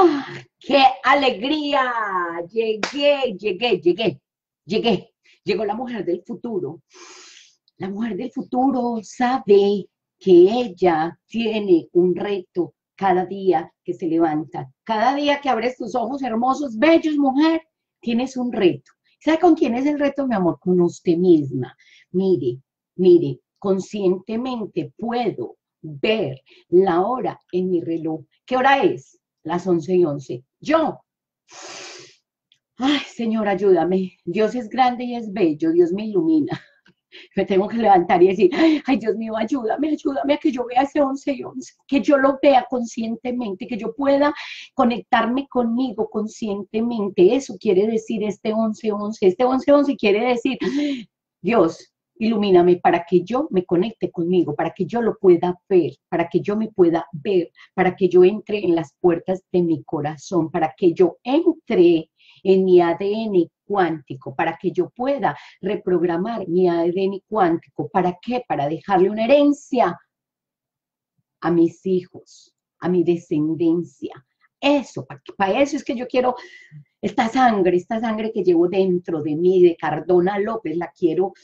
¡Ah! ¡Qué alegría! Llegué. Llegó la mujer del futuro. La mujer del futuro sabe que ella tiene un reto cada día que se levanta. Cada día que abres tus ojos hermosos, bellos, mujer, tienes un reto. ¿Sabe con quién es el reto, mi amor? Con usted misma. Mire, conscientemente puedo ver la hora en mi reloj. ¿Qué hora es? Las 11:11. Yo. Ay, Señor, ayúdame. Dios es grande y es bello. Dios me ilumina. Me tengo que levantar y decir, ay, Dios mío, ayúdame a que yo vea ese 11:11, que yo lo vea conscientemente, que yo pueda conectarme conmigo conscientemente. Eso quiere decir este 11:11. Este 11:11 quiere decir, Dios, ilumíname para que yo me conecte conmigo, para que yo lo pueda ver, para que yo me pueda ver, para que yo entre en las puertas de mi corazón, para que yo entre en mi ADN cuántico, para que yo pueda reprogramar mi ADN cuántico. ¿Para qué? Para dejarle una herencia a mis hijos, a mi descendencia. Eso, para eso es que yo quiero esta sangre que llevo dentro de mí, de Cardona López, la quiero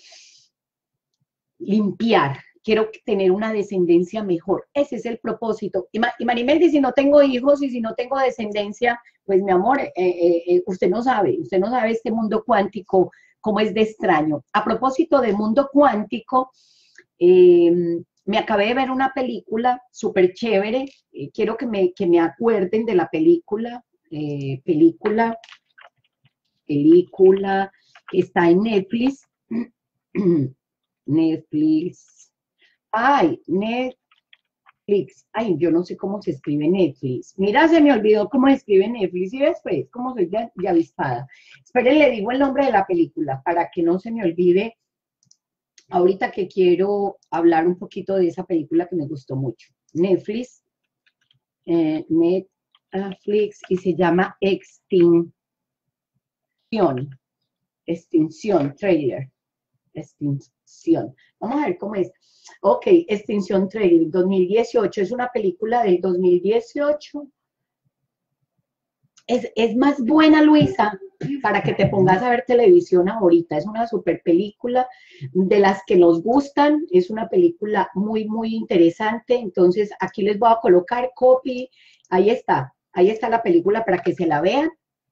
limpiar, quiero tener una descendencia mejor. Ese es el propósito. Y Marimeldi, si no tengo hijos y si no tengo descendencia, pues mi amor, usted no sabe este mundo cuántico cómo es de extraño. A propósito de mundo cuántico, me acabé de ver una película súper chévere. Quiero que me acuerden de la película, película que está en Netflix. Netflix. Ay, Netflix. Ay, yo no sé cómo se escribe Netflix. Mira, se me olvidó cómo se escribe Netflix. Y después, cómo soy de avispada. Esperen, le digo el nombre de la película para que no se me olvide. Ahorita que quiero hablar un poquito de esa película que me gustó mucho. Netflix. Netflix y se llama Extinción, trailer. Extinción. Vamos a ver cómo es. Ok, Extinción Trailer 2018. Es una película del 2018. Es más buena, Luisa, para que te pongas a ver televisión ahorita. Es una super película de las que nos gustan. Es una película muy, muy interesante. Entonces, aquí les voy a colocar copy. Ahí está. Ahí está la película para que se la vean.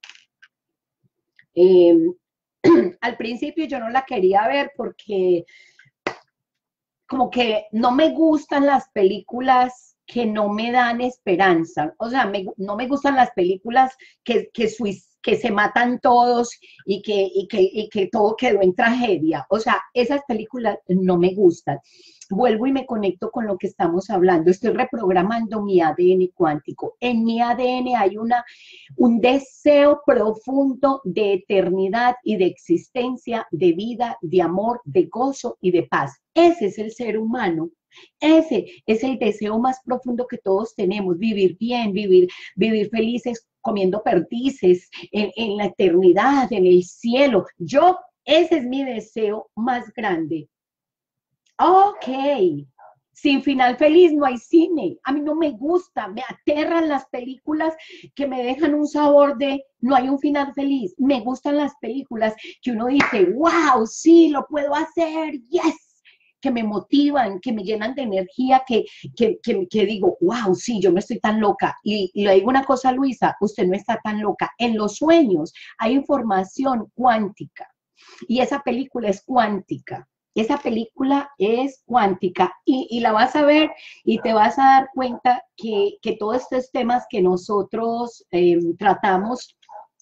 Al principio yo no la quería ver porque como que no me gustan las películas que no me dan esperanza. O sea, no me gustan las películas que se matan todos y que todo quedó en tragedia. O sea, esas películas no me gustan. Vuelvo y me conecto con lo que estamos hablando. Estoy reprogramando mi ADN cuántico. En mi ADN hay un deseo profundo de eternidad y de existencia, de vida, de amor, de gozo y de paz. Ese es el ser humano. Ese es el deseo más profundo que todos tenemos, vivir bien, vivir felices, comiendo perdices, en la eternidad, en el cielo. Ese es mi deseo más grande. Ok, sin final feliz no hay cine. A mí no me gusta, me aterran las películas que me dejan un sabor de no hay un final feliz. Me gustan las películas que uno dice, wow, sí, lo puedo hacer, yes, que me motivan, que me llenan de energía, que digo, wow, sí, yo no estoy tan loca. Y le digo una cosa, Luisa, usted no está tan loca. En los sueños hay información cuántica y esa película es cuántica. Esa película es cuántica y la vas a ver y te vas a dar cuenta que todos estos temas que nosotros tratamos,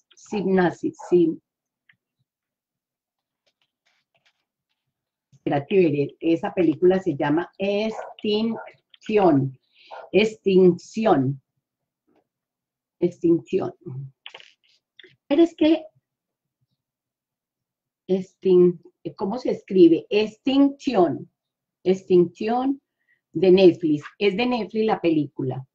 esa película se llama Extinción. Pero es que ¿cómo se escribe? Extinción de Netflix. Es de Netflix la película.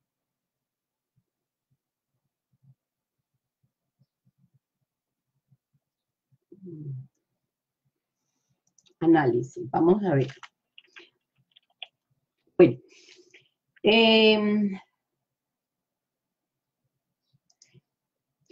Análisis. Vamos a ver. Bueno.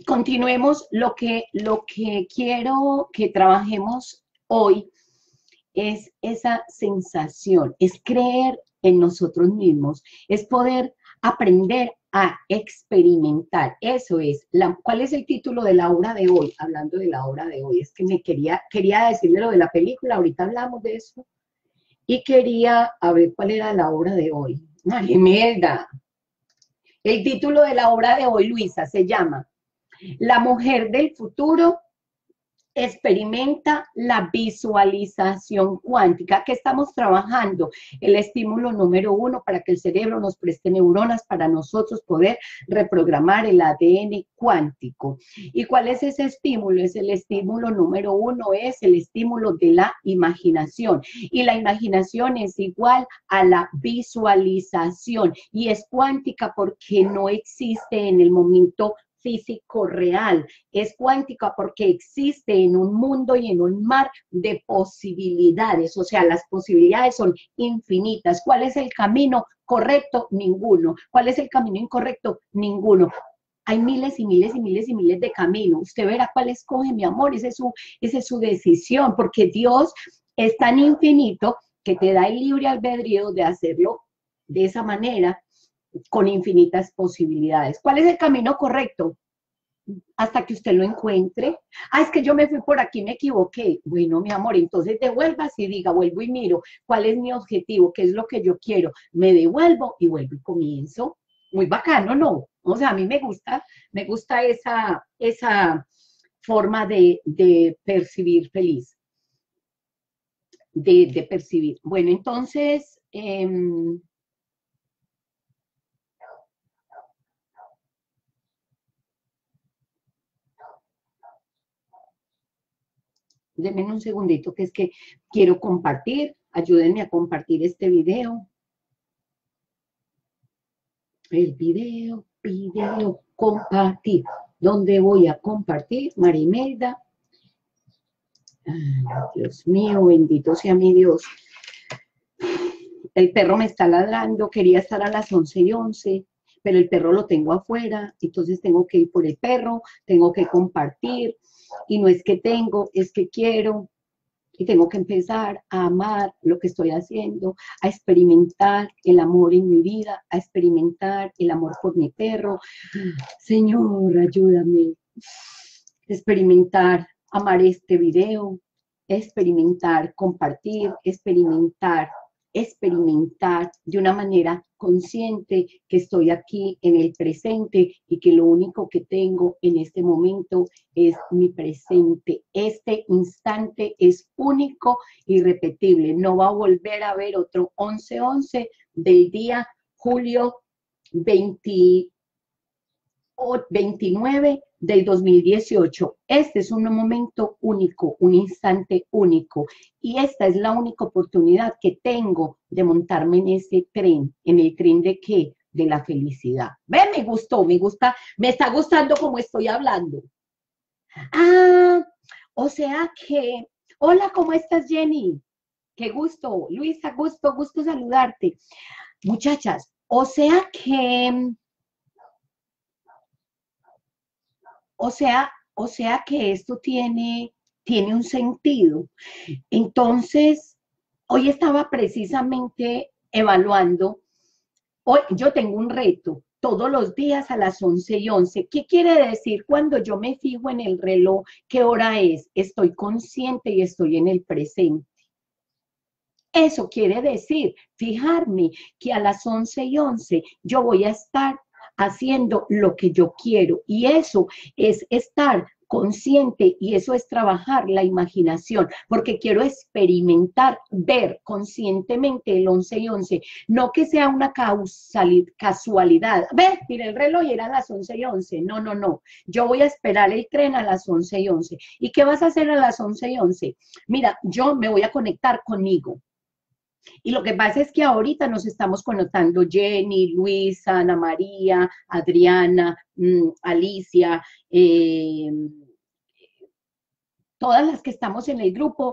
continuemos. Lo que quiero que trabajemos hoy es esa sensación, es creer en nosotros mismos, es poder aprender a experimentar. Eso es. ¿Cuál es el título de la obra de hoy? Hablando de la obra de hoy, es que quería decirle lo de la película, ahorita hablamos de eso, y quería, a ver, ¿cuál era la obra de hoy? Marimelda. El título de la obra de hoy, Luisa, se llama La mujer del futuro experimenta la visualización cuántica. ¿Qué estamos trabajando? El estímulo número 1 para que el cerebro nos preste neuronas para nosotros poder reprogramar el ADN cuántico. ¿Y cuál es ese estímulo? Es el estímulo número 1, es el estímulo de la imaginación. Y la imaginación es igual a la visualización y es cuántica porque no existe en el momento físico real, es cuántica porque existe en un mundo y en un mar de posibilidades, o sea, las posibilidades son infinitas. ¿Cuál es el camino correcto? Ninguno. ¿Cuál es el camino incorrecto? Ninguno. Hay miles y miles y miles y miles de caminos. Usted verá cuál escoge, mi amor, esa es su decisión, porque Dios es tan infinito que te da el libre albedrío de hacerlo de esa manera, con infinitas posibilidades. ¿Cuál es el camino correcto? Hasta que usted lo encuentre. Ah, es que yo me fui por aquí, me equivoqué. Bueno, mi amor, entonces devuelvas y diga, vuelvo y miro, ¿cuál es mi objetivo? ¿Qué es lo que yo quiero? Me devuelvo y vuelvo y comienzo. Muy bacano, ¿no? O sea, a mí me gusta esa forma de percibir feliz, de percibir. Bueno, entonces, denme un segundito, que es que quiero compartir. Ayúdenme a compartir este video. El video, compartir. ¿Dónde voy a compartir? Marimelda. Ay, Dios mío, bendito sea mi Dios. El perro me está ladrando, quería estar a las 11:11, pero el perro lo tengo afuera, entonces tengo que ir por el perro, tengo que compartir, y no es que tengo, es que quiero, y tengo que empezar a amar lo que estoy haciendo, a experimentar el amor en mi vida, a experimentar el amor por mi perro. Señor, ayúdame. Experimentar, amar este video, experimentar, compartir, experimentar de una manera consciente que estoy aquí en el presente y que lo único que tengo en este momento es mi presente. Este instante es único y irrepetible. No va a volver a haber otro 11:11 del día julio 29 del 2018. Este es un momento único, un instante único. Y esta es la única oportunidad que tengo de montarme en ese tren. ¿En el tren de qué? De la felicidad. ¿Ve? Me gustó, me gusta, me está gustando como estoy hablando. Ah, o sea que, hola, ¿cómo estás, Jenny? Qué gusto, Luisa, gusto saludarte. Muchachas, o sea que esto tiene un sentido. Entonces, hoy estaba precisamente evaluando, hoy yo tengo un reto todos los días a las 11:11. ¿Qué quiere decir cuando yo me fijo en el reloj? ¿Qué hora es? Estoy consciente y estoy en el presente. Eso quiere decir fijarme que a las 11:11 yo voy a estar haciendo lo que yo quiero, y eso es estar consciente y eso es trabajar la imaginación, porque quiero experimentar, ver conscientemente el 11:11, no que sea una casualidad. Ve, mira el reloj y eran las 11:11. No, no, no. Yo voy a esperar el tren a las 11:11. ¿Y qué vas a hacer a las 11:11? Mira, yo me voy a conectar conmigo. Y lo que pasa es que ahorita nos estamos conectando Jenny, Luisa, Ana María, Adriana, Alicia, todas las que estamos en el grupo,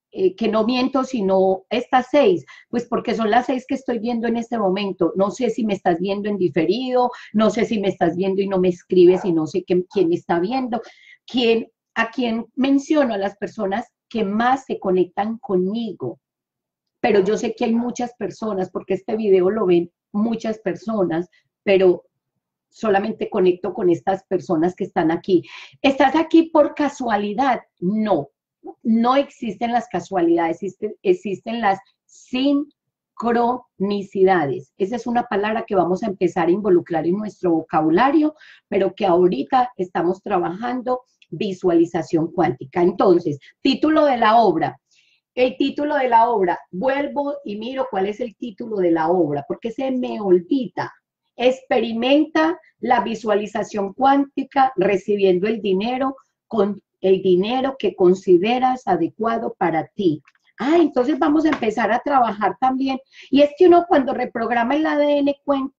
que no miento, sino estas 6, pues porque son las 6 que estoy viendo en este momento. No sé si me estás viendo en diferido, no sé si me estás viendo y no me escribes y no sé quién me está viendo, a quién menciono, a las personas que más se conectan conmigo. Pero yo sé que hay muchas personas, porque este video lo ven muchas personas, pero solamente conecto con estas personas que están aquí. ¿Estás aquí por casualidad? No, no existen las casualidades, existen las sincronicidades. Esa es una palabra que vamos a empezar a involucrar en nuestro vocabulario, pero que ahorita estamos trabajando visualización cuántica. Entonces, título de la obra. El título de la obra, vuelvo y miro cuál es el título de la obra, porque se me olvida. Experimenta la visualización cuántica recibiendo el dinero con el dinero que consideras adecuado para ti. Ah, entonces vamos a empezar a trabajar también. Y es que uno cuando reprograma el ADN,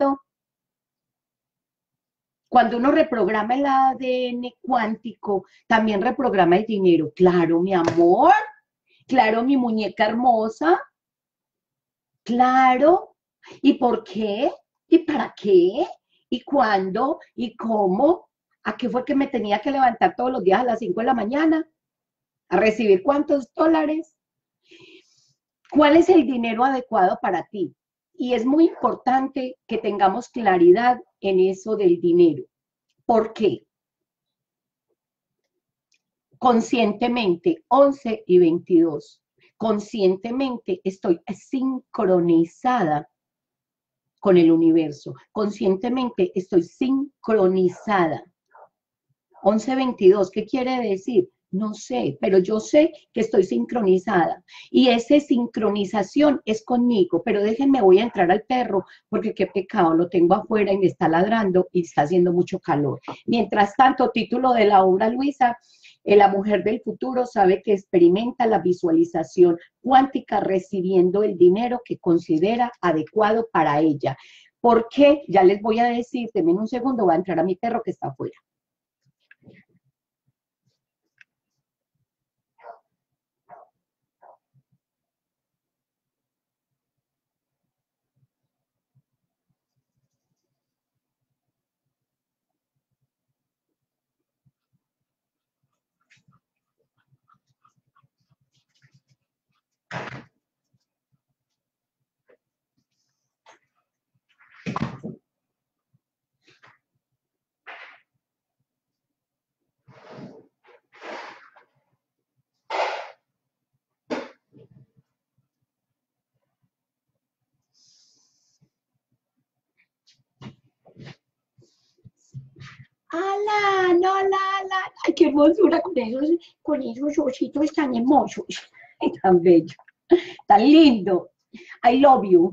cuando uno reprograma el ADN cuántico, también reprograma el dinero. Claro, mi amor. Claro, mi muñeca hermosa. Claro. ¿Y por qué? ¿Y para qué? ¿Y cuándo? ¿Y cómo? ¿A qué fue que me tenía que levantar todos los días a las 5 de la mañana? ¿A recibir cuántos dólares? ¿Cuál es el dinero adecuado para ti? Y es muy importante que tengamos claridad en eso del dinero. ¿Por qué? Conscientemente, 11 y 22. Conscientemente estoy sincronizada con el universo. Conscientemente estoy sincronizada. 11:22, ¿qué quiere decir? No sé, pero yo sé que estoy sincronizada. Y esa sincronización es conmigo. Pero déjenme, voy a entrar al perro, porque qué pecado, lo tengo afuera y me está ladrando y está haciendo mucho calor. Mientras tanto, título de la obra, Luisa, la mujer del futuro sabe que experimenta la visualización cuántica recibiendo el dinero que considera adecuado para ella. ¿Por qué? Ya les voy a decir, denme un segundo, voy a entrar a mi perro que está afuera. ¡Hala! ¡No, la! ¡Ay, qué hermosura con esos ositos tan hermosos! Tan bello, tan lindo. I love you.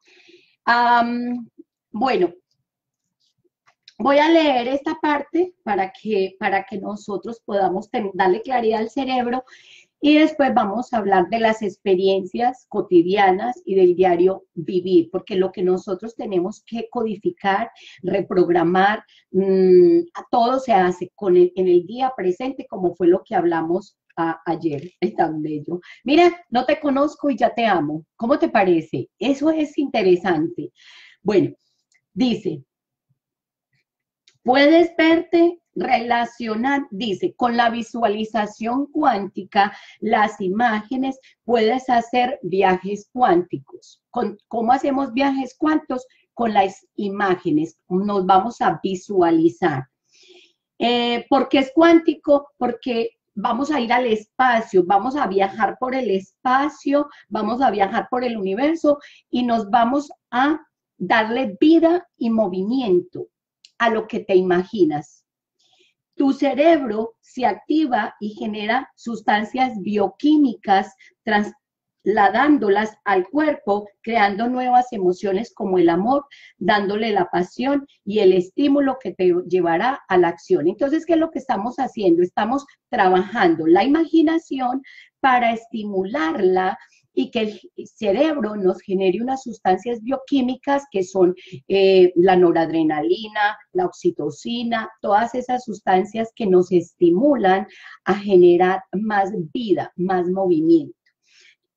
Bueno, voy a leer esta parte para que nosotros podamos darle claridad al cerebro y después vamos a hablar de las experiencias cotidianas y del diario vivir, porque lo que nosotros tenemos que codificar, reprogramar, todo se hace en el día presente, como fue lo que hablamos ayer. Es tan bello. Mira, no te conozco y ya te amo. ¿Cómo te parece? Eso es interesante. Bueno, dice, puedes verte relacionar, dice, con la visualización cuántica, las imágenes, puedes hacer viajes cuánticos. ¿Cómo hacemos viajes cuánticos? Con las imágenes, nos vamos a visualizar. ¿Por qué es cuántico? Porque vamos a ir al espacio, vamos a viajar por el espacio, vamos a viajar por el universo y nos vamos a darle vida y movimiento a lo que te imaginas. Tu cerebro se activa y genera sustancias bioquímicas trasladándolas al cuerpo, creando nuevas emociones como el amor, dándole la pasión y el estímulo que te llevará a la acción. Entonces, ¿qué es lo que estamos haciendo? Estamos trabajando la imaginación para estimularla y que el cerebro nos genere unas sustancias bioquímicas que son la noradrenalina, la oxitocina, todas esas sustancias que nos estimulan a generar más vida, más movimiento.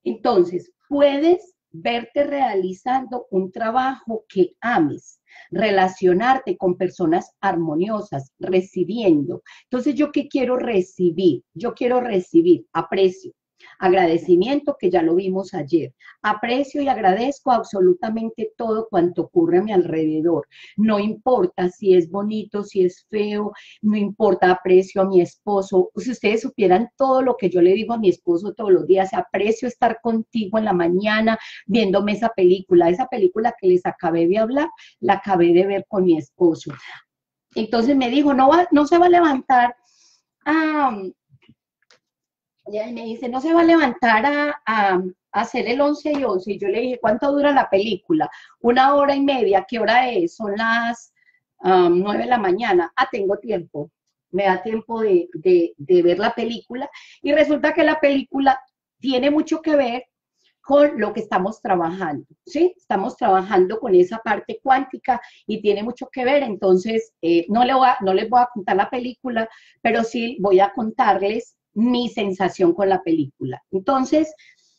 Entonces, puedes verte realizando un trabajo que ames, relacionarte con personas armoniosas, recibiendo. Entonces, ¿yo qué quiero recibir? Yo quiero recibir aprecio, agradecimiento, que ya lo vimos ayer. Aprecio y agradezco absolutamente todo cuanto ocurre a mi alrededor. No importa si es bonito, si es feo, no importa, aprecio a mi esposo. Si ustedes supieran todo lo que yo le digo a mi esposo todos los días, aprecio estar contigo en la mañana viéndome esa película que les acabé de hablar, la acabé de ver con mi esposo. Entonces me dijo, no se va a levantar y me dice, no se va a levantar a hacer el 11 y 11. Y yo le dije, ¿cuánto dura la película? 1 hora y media. ¿Qué hora es? Son las 9 de la mañana. Tengo tiempo. Me da tiempo de ver la película. Y resulta que la película tiene mucho que ver con lo que estamos trabajando, ¿sí? Estamos trabajando con esa parte cuántica y tiene mucho que ver. Entonces, no les voy a contar la película, pero sí voy a contarles mi sensación con la película. Entonces,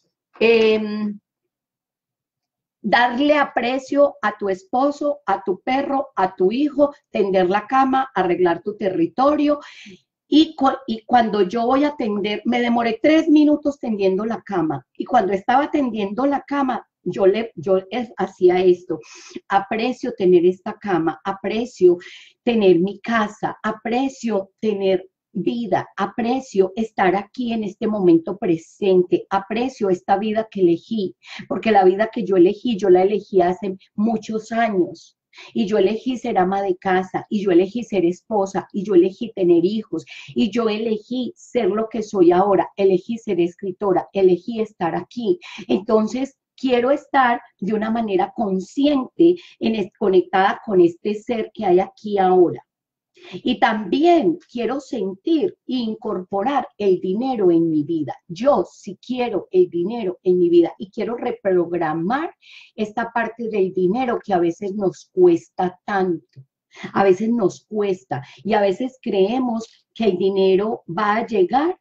darle aprecio a tu esposo, a tu perro, a tu hijo, tender la cama, arreglar tu territorio. Y cuando yo voy a tender, me demoré 3 minutos tendiendo la cama. Y cuando estaba tendiendo la cama, yo hacía esto. Aprecio tener esta cama, aprecio tener mi casa, aprecio tener vida, aprecio estar aquí en este momento presente, aprecio esta vida que elegí, porque la vida que yo la elegí hace muchos años. Y yo elegí ser ama de casa, y yo elegí ser esposa, y yo elegí tener hijos, y yo elegí ser lo que soy ahora, elegí ser escritora, elegí estar aquí. Entonces, quiero estar de una manera consciente, conectada con este ser que hay aquí ahora. Y también quiero sentir e incorporar el dinero en mi vida. Yo sí quiero el dinero en mi vida y quiero reprogramar esta parte del dinero que a veces nos cuesta tanto. A veces nos cuesta y a veces creemos que el dinero va a llegar.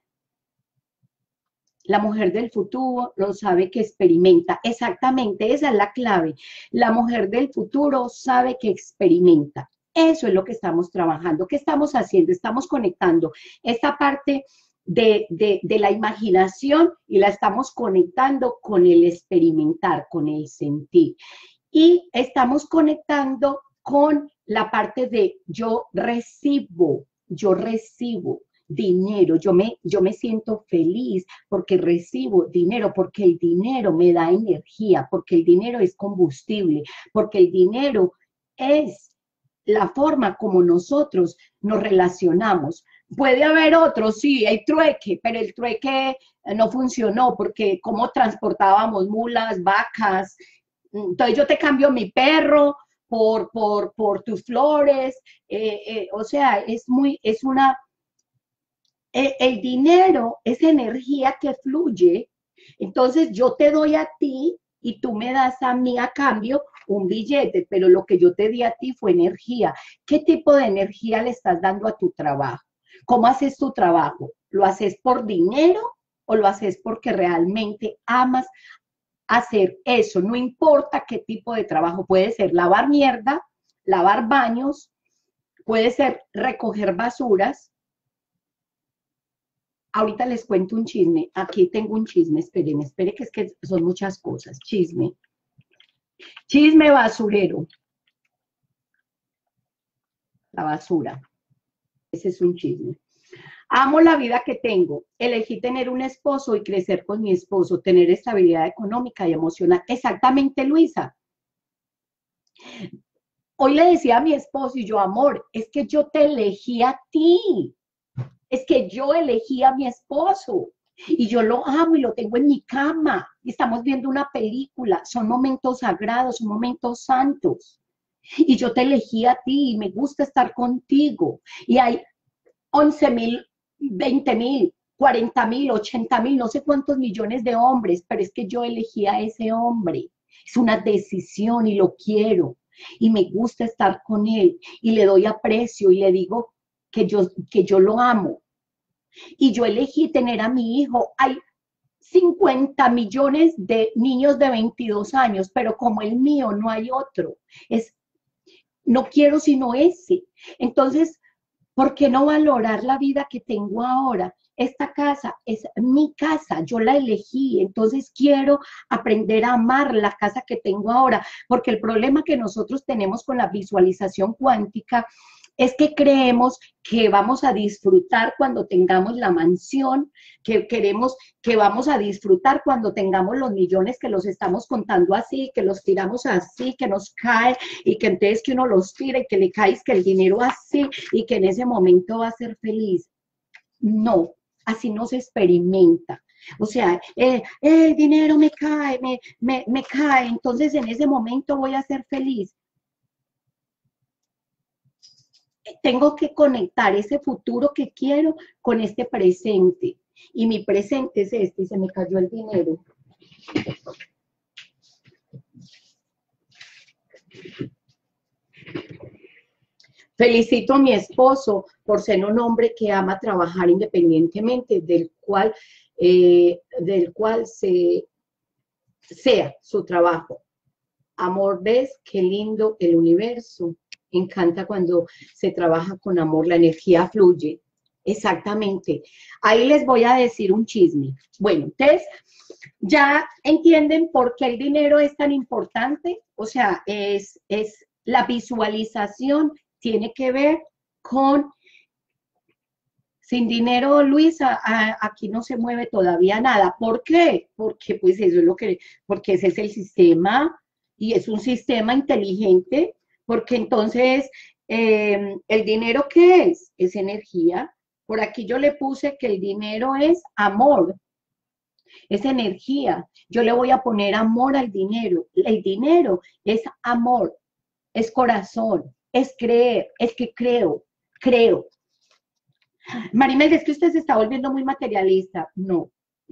La mujer del futuro lo sabe que experimenta. Exactamente, esa es la clave. La mujer del futuro sabe que experimenta. Eso es lo que estamos trabajando. ¿Qué estamos haciendo? Estamos conectando esta parte de la imaginación y la estamos conectando con el experimentar, con el sentir. Y estamos conectando con la parte de yo recibo dinero, yo me siento feliz porque recibo dinero, porque el dinero me da energía, porque el dinero es combustible, porque el dinero es la forma como nosotros nos relacionamos. Puede haber otros, sí, hay trueque, pero el trueque no funcionó porque cómo transportábamos mulas, vacas, entonces yo te cambio mi perro por tus flores, o sea, el dinero es energía que fluye, entonces yo te doy a ti y tú me das a mí a cambio un billete, pero lo que yo te di a ti fue energía. ¿Qué tipo de energía le estás dando a tu trabajo? ¿Cómo haces tu trabajo? ¿Lo haces por dinero o lo haces porque realmente amas hacer eso? No importa qué tipo de trabajo, puede ser lavar mierda, lavar baños, puede ser recoger basuras. Ahorita les cuento un chisme. Aquí tengo un chisme. Esperen, que es que son muchas cosas. Chisme. Chisme basurero. La basura. Ese es un chisme. Amo la vida que tengo. Elegí tener un esposo y crecer con mi esposo, tener estabilidad económica y emocional. Exactamente, Luisa. Hoy le decía a mi esposo y yo, amor, es que yo te elegí a ti. Es que yo elegí a mi esposo y yo lo amo y lo tengo en mi cama y estamos viendo una película, son momentos sagrados, son momentos santos y yo te elegí a ti y me gusta estar contigo y hay 11.000, 20.000, 40.000, 80.000, no sé cuántos millones de hombres, pero es que yo elegí a ese hombre, es una decisión y lo quiero y me gusta estar con él y le doy aprecio y le digo que yo lo amo. Y yo elegí tener a mi hijo. Hay 50 millones de niños de 22 años, pero como el mío no hay otro. No quiero sino ese. Entonces, ¿por qué no valorar la vida que tengo ahora? Esta casa es mi casa, yo la elegí, entonces quiero aprender a amar la casa que tengo ahora, porque el problema que nosotros tenemos con la visualización cuántica es que creemos que vamos a disfrutar cuando tengamos la mansión, que queremos que vamos a disfrutar cuando tengamos los millones que los estamos contando así, que los tiramos así, que nos cae y que entonces que uno los tira y que le cae que el dinero así y que en ese momento va a ser feliz. No, así no se experimenta. O sea, el dinero me cae, me cae, entonces en ese momento voy a ser feliz. Tengo que conectar ese futuro que quiero con este presente. Y mi presente es este, y se me cayó el dinero. Felicito a mi esposo por ser un hombre que ama trabajar independientemente, del cual sea su trabajo. Amor, ¿ves? Qué lindo el universo. Encanta cuando se trabaja con amor, la energía fluye. Exactamente. Ahí les voy a decir un chisme. Bueno, entonces, ya entienden por qué el dinero es tan importante. O sea, es la visualización, tiene que ver con sin dinero, Luisa, aquí no se mueve todavía nada. ¿Por qué? Porque pues eso es porque ese es el sistema y es un sistema inteligente, porque entonces el dinero ¿qué es? Es energía. Por aquí yo le puse que el dinero es amor, es energía. Yo le voy a poner amor al dinero. El dinero es amor, es corazón, es creer, es que creo. Marimel, es que usted se está volviendo muy materialista. No,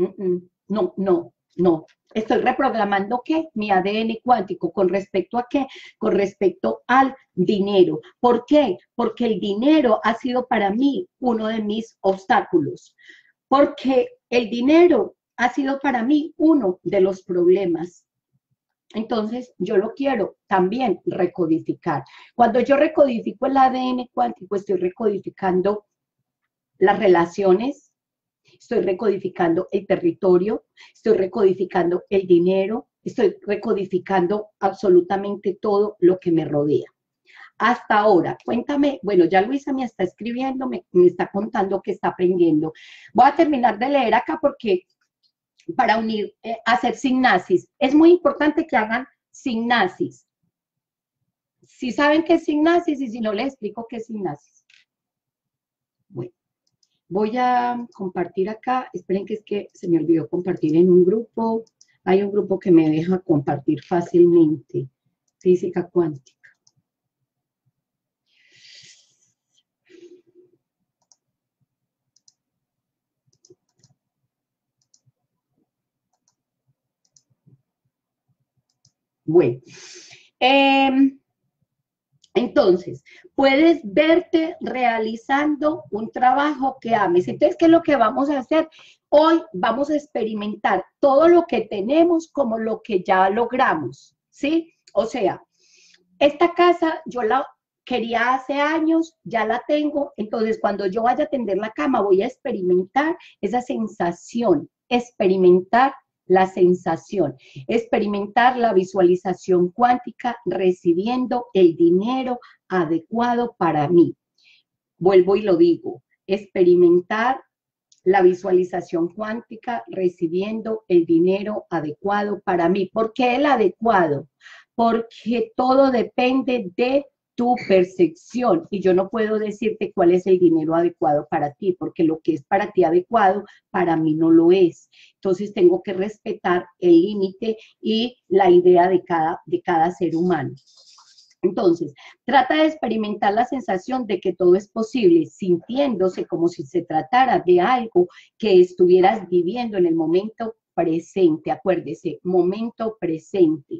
no. Estoy reprogramando ¿qué? Mi ADN cuántico. ¿Con respecto a qué? Con respecto al dinero. ¿Por qué? Porque el dinero ha sido para mí uno de mis obstáculos. Porque el dinero ha sido para mí uno de los problemas. Entonces, yo lo quiero también recodificar. Cuando yo recodifico el ADN cuántico, estoy recodificando las relaciones, estoy recodificando el territorio, estoy recodificando el dinero, estoy recodificando absolutamente todo lo que me rodea. Hasta ahora, cuéntame, bueno, ya Luisa me está escribiendo, me está contando que está aprendiendo. Voy a terminar de leer acá porque para unir, hacer signasis, es muy importante que hagan signasis. Si saben qué es signasis y si no les explico qué es signasis. Bueno. Voy a compartir acá, esperen que es que se me olvidó compartir en un grupo, hay un grupo que me deja compartir fácilmente, física cuántica. Bueno, entonces, puedes verte realizando un trabajo que ames. Entonces, ¿qué es lo que vamos a hacer? Hoy vamos a experimentar todo lo que tenemos como lo que ya logramos, ¿sí? O sea, esta casa yo la quería hace años, ya la tengo, entonces cuando yo vaya a tender la cama voy a experimentar esa sensación, experimentar la sensación, experimentar la visualización cuántica recibiendo el dinero adecuado para mí. Vuelvo y lo digo, experimentar la visualización cuántica recibiendo el dinero adecuado para mí. ¿Por qué el adecuado? Porque todo depende de tu percepción y yo no puedo decirte cuál es el dinero adecuado para ti, porque lo que es para ti adecuado, para mí no lo es. Entonces tengo que respetar el límite y la idea de cada ser humano. Entonces, trata de experimentar la sensación de que todo es posible, sintiéndose como si se tratara de algo que estuvieras viviendo en el momento presente. Acuérdese, momento presente.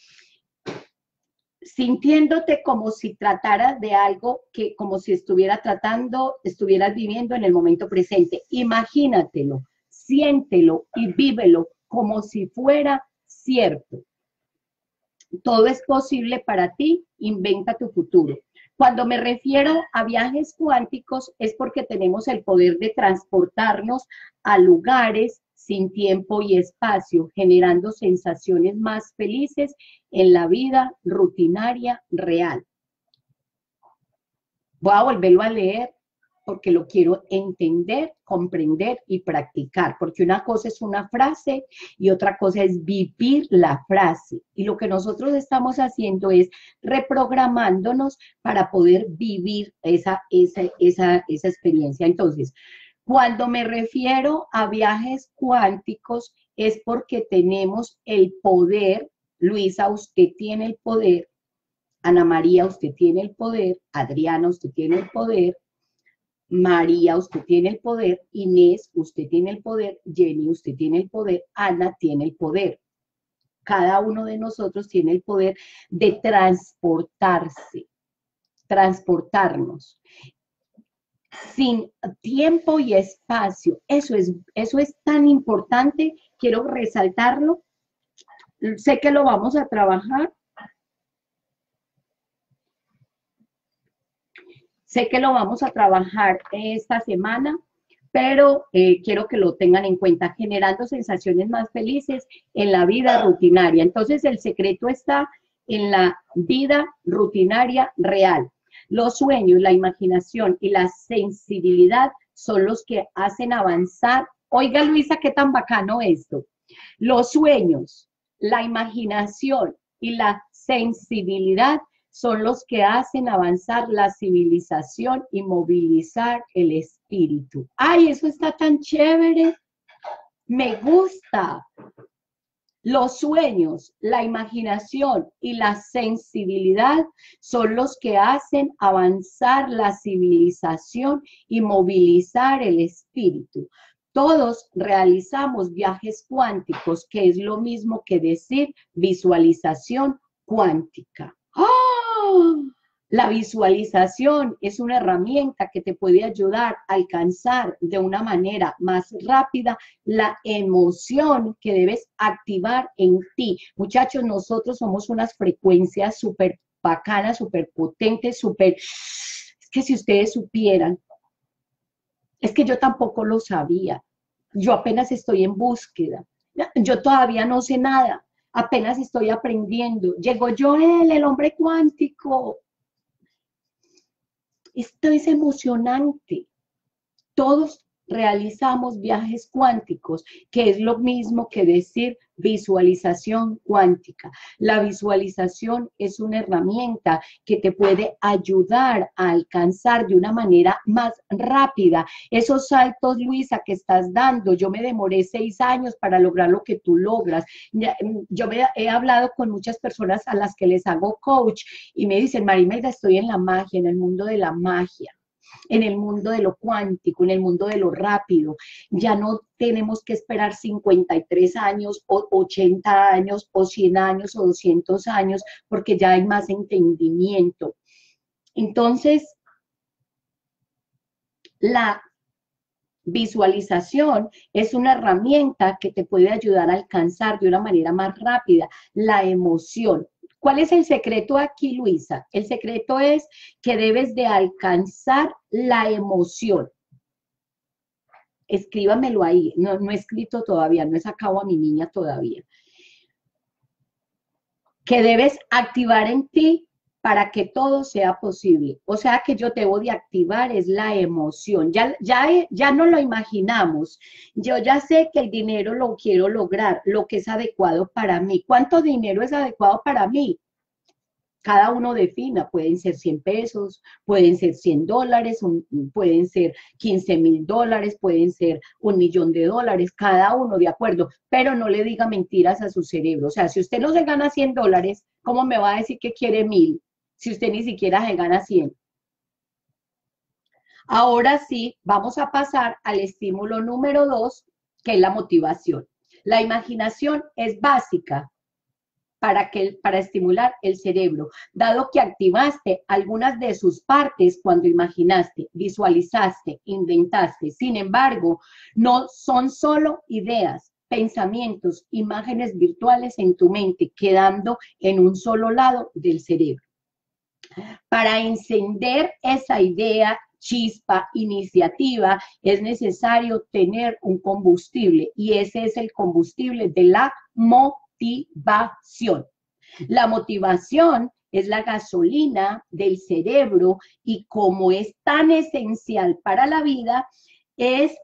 Sintiéndote como si tratara de algo que, como si estuvieras viviendo en el momento presente. Imagínatelo, siéntelo y vívelo como si fuera cierto. Todo es posible para ti, inventa tu futuro. Cuando me refiero a viajes cuánticos es porque tenemos el poder de transportarnos a lugares sin tiempo y espacio, generando sensaciones más felices en la vida rutinaria real. Voy a volverlo a leer porque lo quiero entender, comprender y practicar, porque una cosa es una frase y otra cosa es vivir la frase. Y lo que nosotros estamos haciendo es reprogramándonos para poder vivir esa experiencia. Entonces, cuando me refiero a viajes cuánticos es porque tenemos el poder. Luisa, usted tiene el poder. Ana María, usted tiene el poder. Adriana, usted tiene el poder. María, usted tiene el poder. Inés, usted tiene el poder. Jenny, usted tiene el poder. Ana tiene el poder. Cada uno de nosotros tiene el poder de transportarse, transportarnos sin tiempo y espacio. Eso es tan importante, quiero resaltarlo. Sé que lo vamos a trabajar. Sé que lo vamos a trabajar esta semana, pero quiero que lo tengan en cuenta, generando sensaciones más felices en la vida rutinaria. Entonces, el secreto está en la vida rutinaria real. Los sueños, la imaginación y la sensibilidad son los que hacen avanzar. Oiga, Luisa, qué tan bacano esto. Los sueños, la imaginación y la sensibilidad son los que hacen avanzar la civilización y movilizar el espíritu. ¡Ay, eso está tan chévere! Me gusta. Los sueños, la imaginación y la sensibilidad son los que hacen avanzar la civilización y movilizar el espíritu. Todos realizamos viajes cuánticos, que es lo mismo que decir visualización cuántica. ¡Oh! La visualización es una herramienta que te puede ayudar a alcanzar de una manera más rápida la emoción que debes activar en ti. Muchachos, nosotros somos unas frecuencias súper bacanas, súper potentes, súper... Es que si ustedes supieran, es que yo tampoco lo sabía. Yo apenas estoy en búsqueda. Yo todavía no sé nada. Apenas estoy aprendiendo. Llegó Joel, el hombre cuántico. Esto es emocionante. Todos realizamos viajes cuánticos, que es lo mismo que decir visualización cuántica. La visualización es una herramienta que te puede ayudar a alcanzar de una manera más rápida esos saltos, Luisa, que estás dando. Yo me demoré 6 años para lograr lo que tú logras. Yo he hablado con muchas personas a las que les hago coach y me dicen, Marimelda, estoy en la magia, en el mundo de la magia, en el mundo de lo cuántico, en el mundo de lo rápido. Ya no tenemos que esperar 53 años o 80 años o 100 años o 200 años porque ya hay más entendimiento. Entonces, la visualización es una herramienta que te puede ayudar a alcanzar de una manera más rápida la emoción. ¿Cuál es el secreto aquí, Luisa? El secreto es que debes de alcanzar la emoción. Escríbamelo ahí. No he escrito todavía, no he sacado a mi niña todavía. Que debes activar en ti para que todo sea posible. O sea que yo debo de activar es la emoción. Ya no lo imaginamos. Yo ya sé que el dinero lo quiero lograr, lo que es adecuado para mí. ¿Cuánto dinero es adecuado para mí? Cada uno defina, pueden ser 100 pesos, pueden ser $100, pueden ser $15,000, pueden ser $1,000,000, cada uno de acuerdo, pero no le diga mentiras a su cerebro. O sea, si usted no se gana $100, ¿cómo me va a decir que quiere 1,000 si usted ni siquiera se gana 100? Ahora sí, vamos a pasar al estímulo número 2, que es la motivación. La imaginación es básica, para estimular el cerebro, dado que activaste algunas de sus partes cuando imaginaste, visualizaste, inventaste. Sin embargo, no son solo ideas, pensamientos, imágenes virtuales en tu mente, quedando en un solo lado del cerebro. Para encender esa idea, chispa, iniciativa, es necesario tener un combustible, y ese es el combustible de la motivación. La motivación es la gasolina del cerebro, y como es tan esencial para la vida, es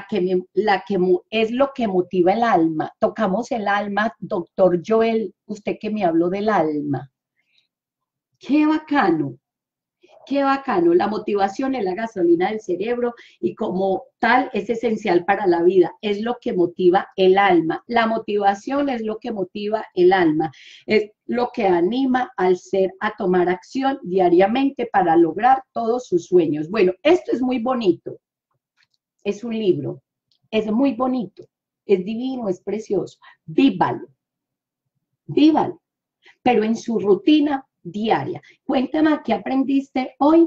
es lo que motiva el alma. Tocamos el alma, doctor Joel, usted que me habló del alma. Qué bacano. Qué bacano, la motivación es la gasolina del cerebro y como tal es esencial para la vida, es lo que motiva el alma. La motivación es lo que motiva el alma, es lo que anima al ser a tomar acción diariamente para lograr todos sus sueños. Bueno, esto es muy bonito, es un libro, es muy bonito, es divino, es precioso, vívalo, vívalo, pero en su rutina diaria. Cuéntame, ¿qué aprendiste hoy?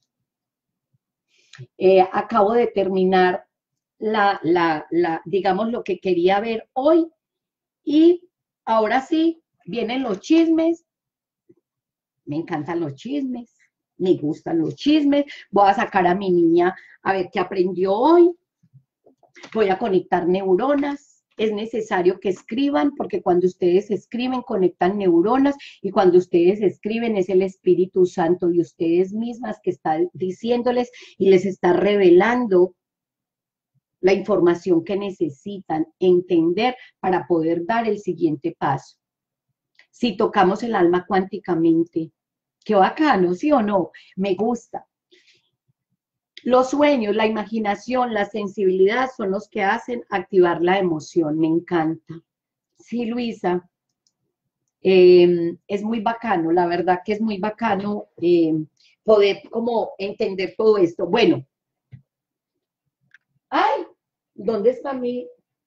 Acabo de terminar digamos, lo que quería ver hoy, y ahora sí, vienen los chismes. Me encantan los chismes, me gustan los chismes. Voy a sacar a mi niña a ver qué aprendió hoy. Voy a conectar neuronas. Es necesario que escriban, porque cuando ustedes escriben conectan neuronas, y cuando ustedes escriben es el Espíritu Santo de ustedes mismas que está diciéndoles y les está revelando la información que necesitan entender para poder dar el siguiente paso. Si tocamos el alma cuánticamente, qué bacano, ¿sí o no? Me gusta. Los sueños, la imaginación, la sensibilidad son los que hacen activar la emoción. Me encanta. Sí, Luisa, es muy bacano, la verdad que es muy bacano poder como entender todo esto. Bueno, ¡ay! ¿Dónde está mi...?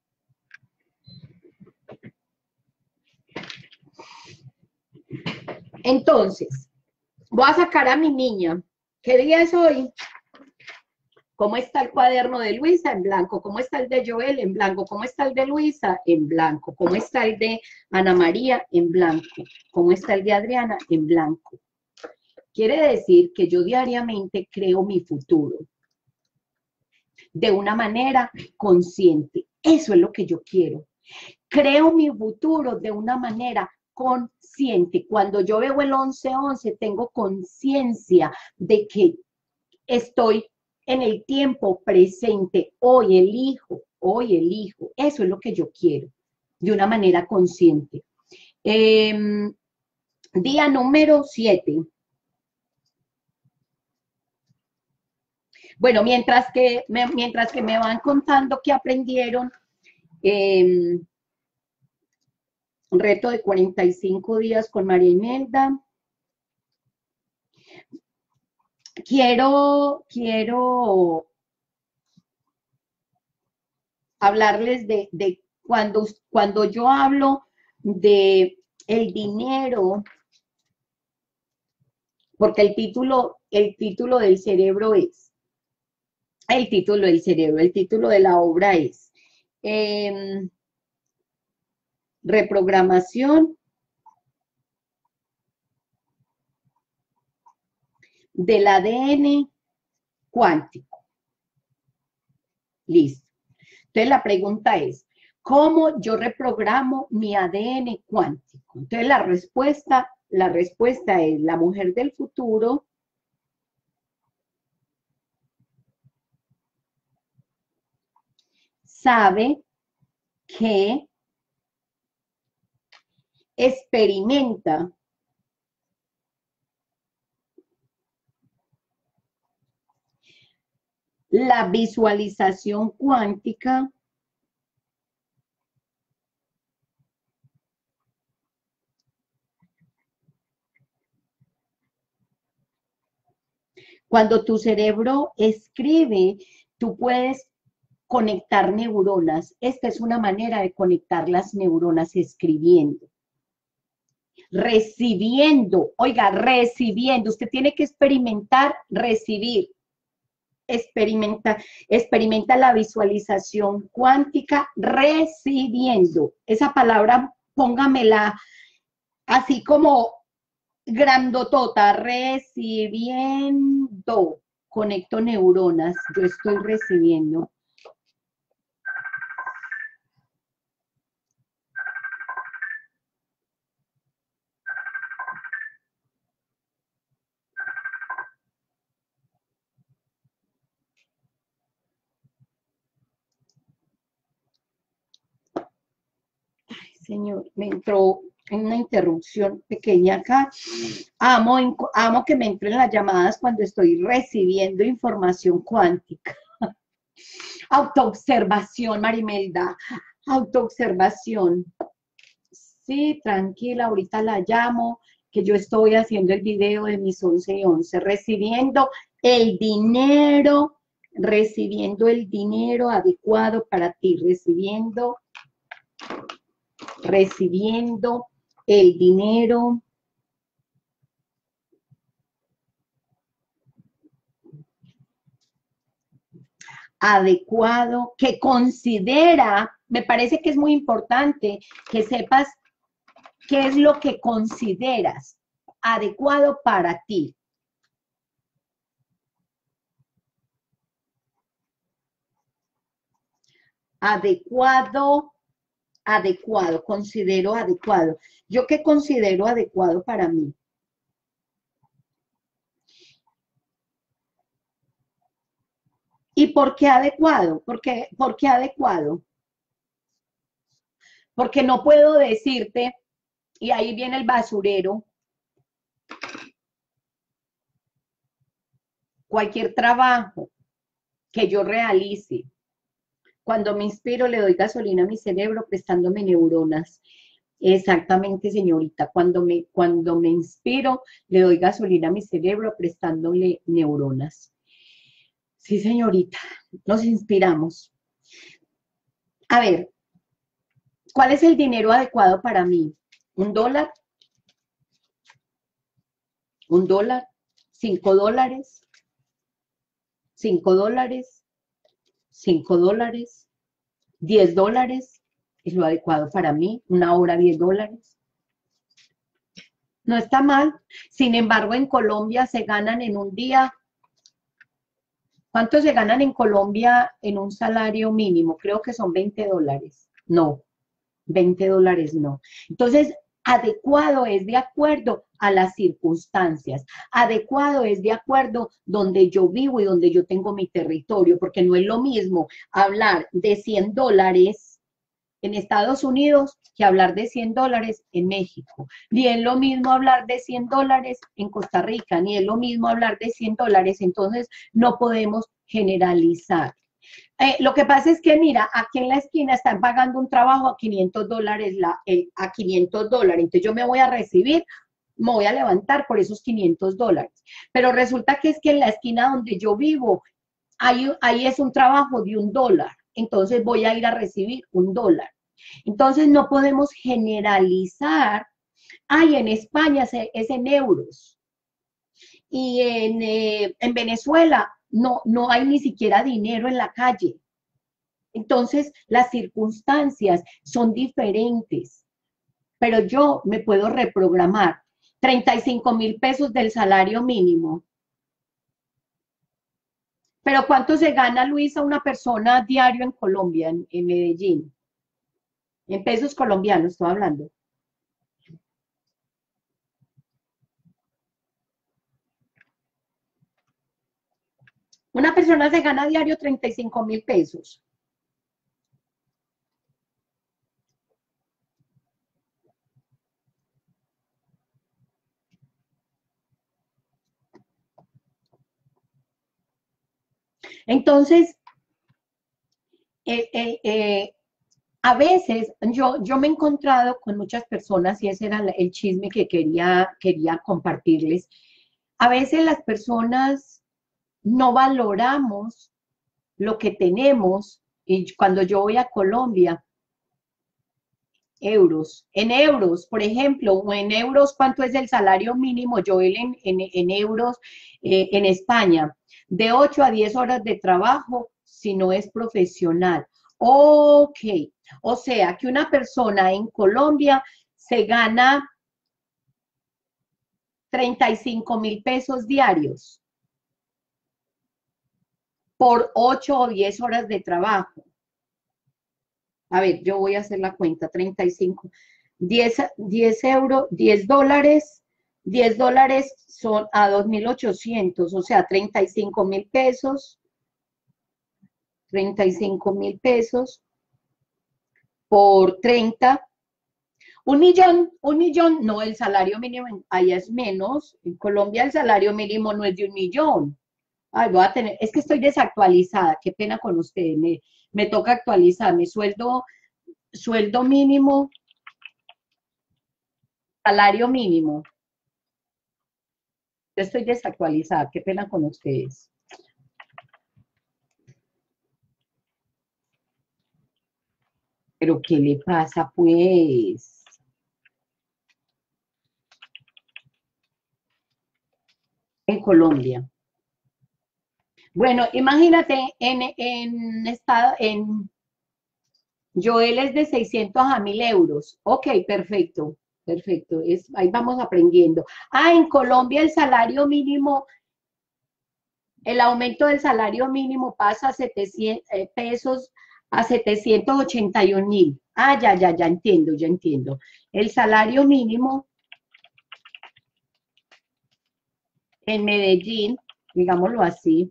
Entonces, voy a sacar a mi niña. ¿Qué día es hoy? ¿Cómo está el cuaderno de Luisa? En blanco. ¿Cómo está el de Joel? En blanco. ¿Cómo está el de Luisa? En blanco. ¿Cómo está el de Ana María? En blanco. ¿Cómo está el de Adriana? En blanco. Quiere decir que yo diariamente creo mi futuro de una manera consciente. Eso es lo que yo quiero. Creo mi futuro de una manera consciente. Cuando yo veo el 11-11, tengo conciencia de que estoy en el tiempo presente. Hoy elijo, hoy elijo. Eso es lo que yo quiero, de una manera consciente. Día número 7. Bueno, mientras que me van contando qué aprendieron, reto de 45 días con María Imelda. Quiero hablarles de cuando yo hablo de el dinero, porque el título del cerebro es, el título de la obra es reprogramación del ADN cuántico. Listo. Entonces la pregunta es, ¿cómo yo reprogramo mi ADN cuántico? Entonces la respuesta es la mujer del futuro sabe que experimenta la visualización cuántica cuando tu cerebro escribe, tú puedes conectar neuronas. Esta es una manera de conectar las neuronas escribiendo. recibiendo, oiga, recibiendo, usted tiene que experimentar, recibir, experimenta la visualización cuántica recibiendo. Esa palabra, póngamela así como grandotota, recibiendo. Conecto neuronas, yo estoy recibiendo. Señor, me entró una interrupción pequeña acá. Amo que me entren las llamadas cuando estoy recibiendo información cuántica. Autoobservación, Marimelda. Autoobservación. Sí, tranquila, ahorita la llamo, que yo estoy haciendo el video de mis 11 y 11, recibiendo el dinero adecuado para ti, recibiendo el dinero adecuado, que considera, me parece que es muy importante que sepas qué es lo que consideras adecuado para ti. Adecuado, considero adecuado. ¿Yo qué considero adecuado para mí? ¿Y por qué adecuado? ¿Por qué adecuado? Porque no puedo decirte, y ahí viene el basurero, cualquier trabajo que yo realice, cuando me inspiro le doy gasolina a mi cerebro prestándome neuronas. Exactamente, señorita, cuando me inspiro le doy gasolina a mi cerebro prestándole neuronas. Sí, señorita, nos inspiramos. A ver, ¿cuál es el dinero adecuado para mí? ¿Un dólar? ¿Un dólar? $5? $5? $5? $10 es lo adecuado para mí, una hora $10. No está mal. Sin embargo, en Colombia se ganan en un día. ¿Cuánto se ganan en Colombia en un salario mínimo? Creo que son $20. No, $20 no. Entonces, adecuado es de acuerdo a las circunstancias, adecuado es de acuerdo donde yo vivo y donde yo tengo mi territorio, porque no es lo mismo hablar de $100 en Estados Unidos que hablar de $100 en México. Ni es lo mismo hablar de $100 en Costa Rica, ni es lo mismo hablar de $100, entonces no podemos generalizar. Lo que pasa es que, mira, aquí en la esquina están pagando un trabajo a $500, a $500, entonces yo me voy a recibir, me voy a levantar por esos $500, pero resulta que es que en la esquina donde yo vivo, ahí es un trabajo de $1, entonces voy a ir a recibir $1. Entonces no podemos generalizar, en España es en euros, y en Venezuela no hay ni siquiera dinero en la calle. Entonces, las circunstancias son diferentes, pero yo me puedo reprogramar. 35,000 pesos del salario mínimo. Pero ¿cuánto se gana, Luisa, una persona diario en Colombia, en Medellín? En pesos colombianos, estoy hablando. Una persona se gana diario 35,000 pesos. Entonces, a veces yo me he encontrado con muchas personas, y ese era el chisme que quería compartirles. A veces las personas no valoramos lo que tenemos, y cuando yo voy a Colombia, euros. En euros, por ejemplo, o en euros, ¿cuánto es el salario mínimo, Joel, en euros en España? De 8 a 10 horas de trabajo si no es profesional. Ok, o sea que una persona en Colombia se gana 35.000 pesos diarios por 8 o 10 horas de trabajo. A ver, yo voy a hacer la cuenta, 35, 10 euros, $10 son a 2.800, o sea, 35.000 pesos, 35.000 pesos por 30, un millón, no, el salario mínimo allá es menos, en Colombia el salario mínimo no es de 1 millón. Ay, voy a tener, es que estoy desactualizada, qué pena con ustedes, me toca actualizar mi sueldo mínimo, salario mínimo. Yo estoy desactualizada, qué pena con ustedes. Pero ¿qué le pasa, pues? En Colombia. Bueno, imagínate, en Joel es de 600 a 1.000 euros. Ok, perfecto, perfecto. Ahí vamos aprendiendo. Ah, en Colombia el salario mínimo, el aumento del salario mínimo pasa a 700 pesos a 781.000. Ah, ya entiendo, ya entiendo. El salario mínimo en Medellín, digámoslo así,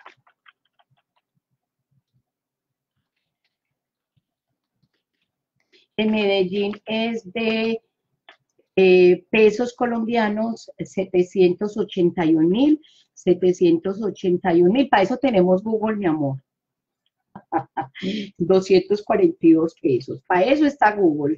en Medellín es de pesos colombianos 781.000, 781.000. Para eso tenemos Google, mi amor. 242 pesos. Para eso está Google.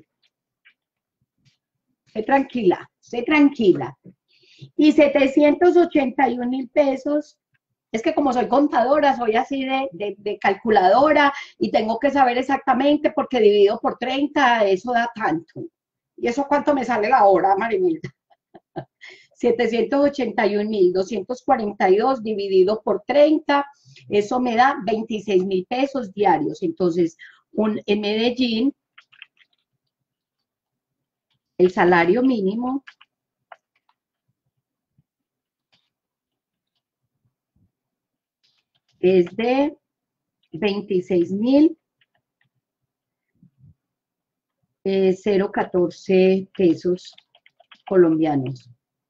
Esté tranquila, esté tranquila. Y 781.000 pesos, es que como soy contadora, soy así de calculadora y tengo que saber exactamente porque dividido por 30, eso da tanto. ¿Y eso cuánto me sale la hora, Marimilda? 781.242 dividido por 30, eso me da 26.000 pesos diarios. Entonces, en Medellín, el salario mínimo es de 26.014 pesos colombianos.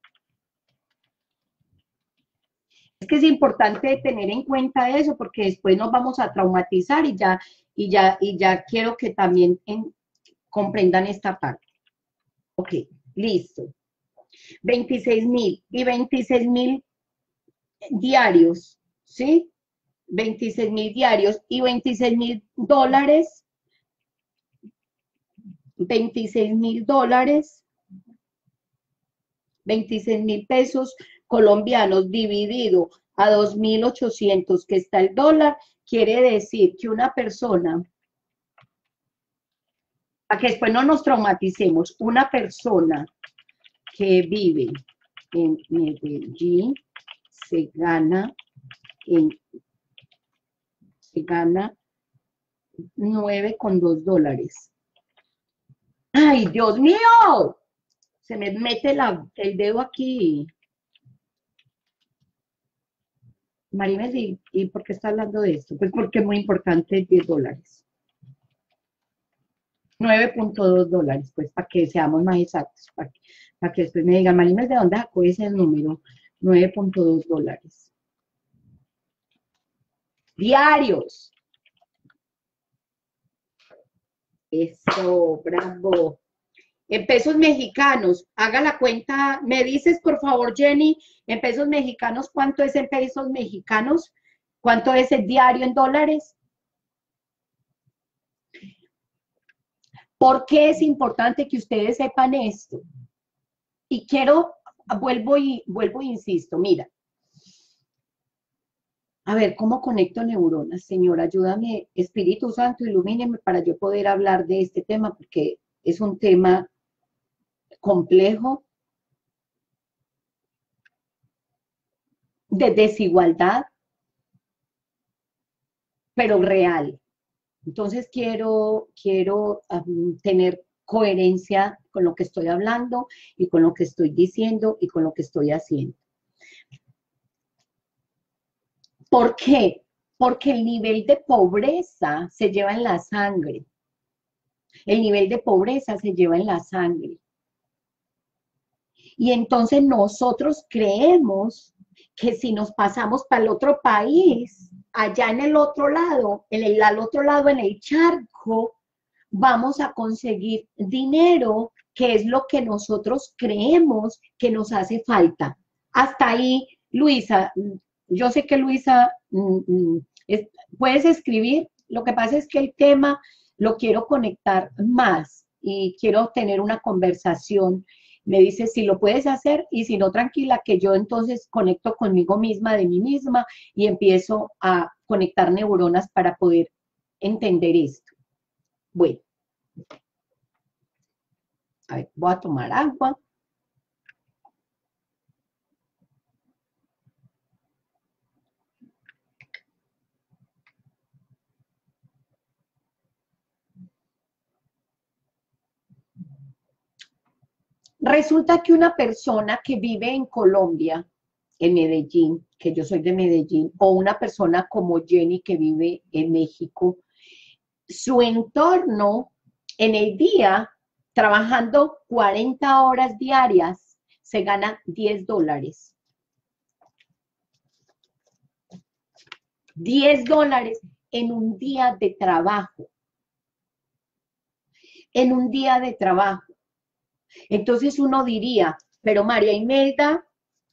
Es que es importante tener en cuenta eso porque después nos vamos a traumatizar y ya quiero que también comprendan esta parte. Ok, listo. 26.000 y 26.000 diarios, ¿sí? 26.000 diarios y $26.000, $26.000, 26.000 pesos colombianos dividido a 2.800 que está el dólar, quiere decir que una persona, para que después no nos traumaticemos, una persona que vive en Medellín se gana 9,2 dólares. ¡Ay, Dios mío! Se me mete el dedo aquí. Marimes, ¿y por qué está hablando de esto? Pues porque es muy importante, 10 dólares. 9,2 dólares, pues para que seamos más exactos, para que después me digan, Marimes, ¿de dónde sacó ese número? 9,2 dólares. Diarios. Eso, bravo. En pesos mexicanos, haga la cuenta, me dices por favor, Jenny, en pesos mexicanos, ¿cuánto es en pesos mexicanos? ¿Cuánto es el diario en dólares? ¿Por qué es importante que ustedes sepan esto? Y vuelvo e insisto, mira, a ver, ¿cómo conecto neuronas? Señor, ayúdame, Espíritu Santo, ilumíneme para yo poder hablar de este tema, porque es un tema complejo de desigualdad, pero real. Entonces quiero tener coherencia con lo que estoy hablando y con lo que estoy diciendo y con lo que estoy haciendo. ¿Por qué? Porque el nivel de pobreza se lleva en la sangre. El nivel de pobreza se lleva en la sangre. Y entonces nosotros creemos que si nos pasamos para el otro país, allá en el otro lado, al otro lado en el charco, vamos a conseguir dinero, que es lo que nosotros creemos que nos hace falta. Hasta ahí, Luisa, yo sé que Luisa, puedes escribir, lo que pasa es que el tema lo quiero conectar más y quiero tener una conversación. Me dice si lo puedes hacer y si no, tranquila, que yo entonces conecto conmigo misma, de mí misma, y empiezo a conectar neuronas para poder entender esto. Bueno, a ver, voy a tomar agua. Resulta que una persona que vive en Colombia, en Medellín, que yo soy de Medellín, o una persona como Jenny que vive en México, su entorno en el día, trabajando 40 horas diarias, se gana $10. $10 en un día de trabajo. En un día de trabajo. Entonces uno diría, pero María Imelda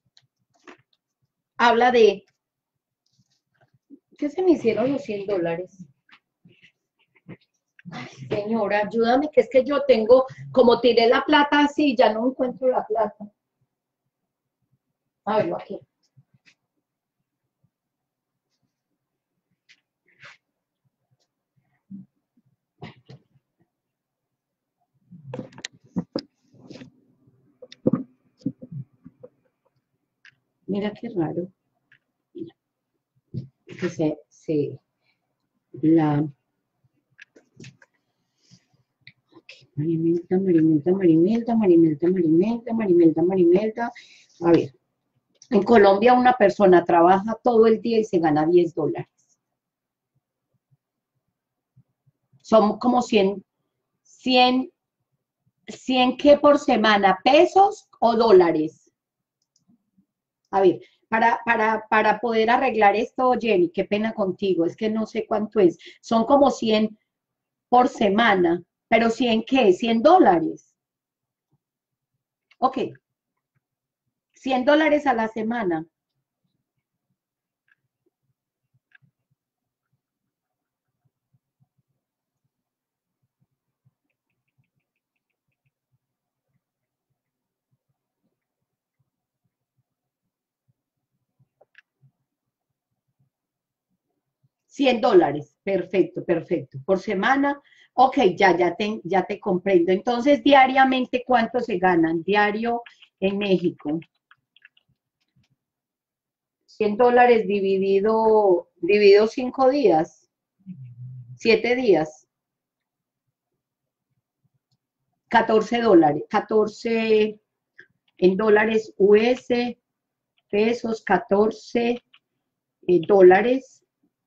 habla de, ¿qué se me hicieron los $100? Ay, señora, ayúdame, que es que yo tengo, como tiré la plata así, ya no encuentro la plata. A verlo aquí. Mira qué raro. Mira, que la... Marimelda, Marimelda, Marimelda, Marimelda, Marimelda, Marimelda, Marimelda. A ver, en Colombia una persona trabaja todo el día y se gana $10. Son como 100 ¿qué por semana? ¿Pesos o dólares? A ver, para poder arreglar esto, Jenny, qué pena contigo, es que no sé cuánto es. Son como 100 por semana, pero ¿100 qué? $100. Ok, $100 a la semana. $100, perfecto, perfecto. Por semana, ok, ya te comprendo. Entonces, diariamente, ¿cuánto se ganan? Diario en México. $100 dividido 5 días, 7 días, $14, 14 en dólares US, pesos, 14 dólares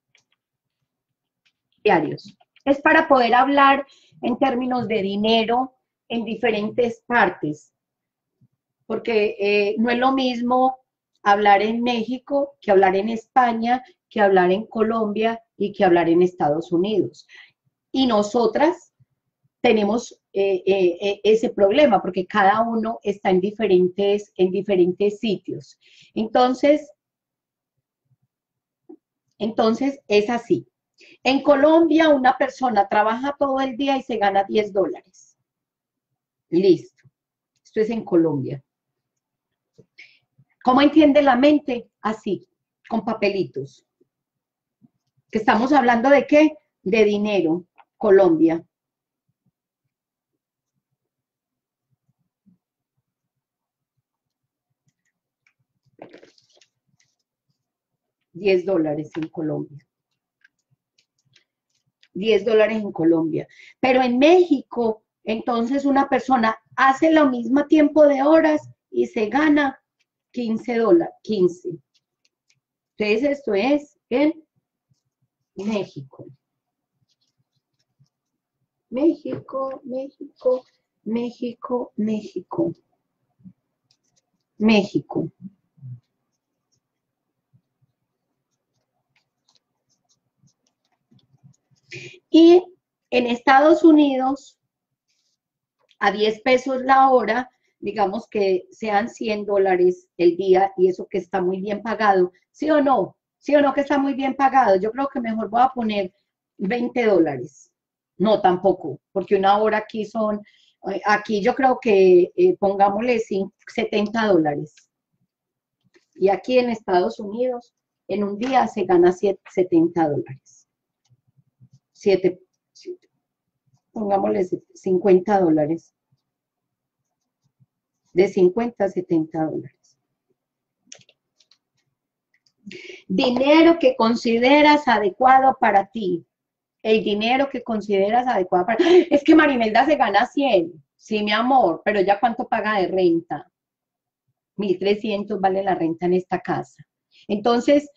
diarios. Es para poder hablar en términos de dinero en diferentes partes, porque no es lo mismo hablar en México que hablar en España, que hablar en Colombia y que hablar en Estados Unidos. Y nosotras tenemos ese problema, porque cada uno está en diferentes sitios. Entonces es así. En Colombia una persona trabaja todo el día y se gana $10. Listo. Esto es en Colombia. ¿Cómo entiende la mente? Así, con papelitos. ¿Que estamos hablando de qué? De dinero. Colombia. $10 en Colombia. $10 en Colombia. Pero en México, entonces una persona hace lo mismo tiempo de horas y se gana $15. 15. Entonces esto es en México. México, México, México, México. México. Y en Estados Unidos, a 10 pesos la hora, digamos que sean $100 el día, y eso que está muy bien pagado, ¿sí o no? ¿Sí o no que está muy bien pagado? Yo creo que mejor voy a poner $20. No, tampoco, porque una hora aquí yo creo que pongámosle $70. Y aquí en Estados Unidos, en un día se gana $70. 7, pongámosle $50. De 50 a $70. Dinero que consideras adecuado para ti. El dinero que consideras adecuado para ti. Es que Marimelda se gana 100. Sí, mi amor, pero ¿ya cuánto paga de renta? 1.300 vale la renta en esta casa. Entonces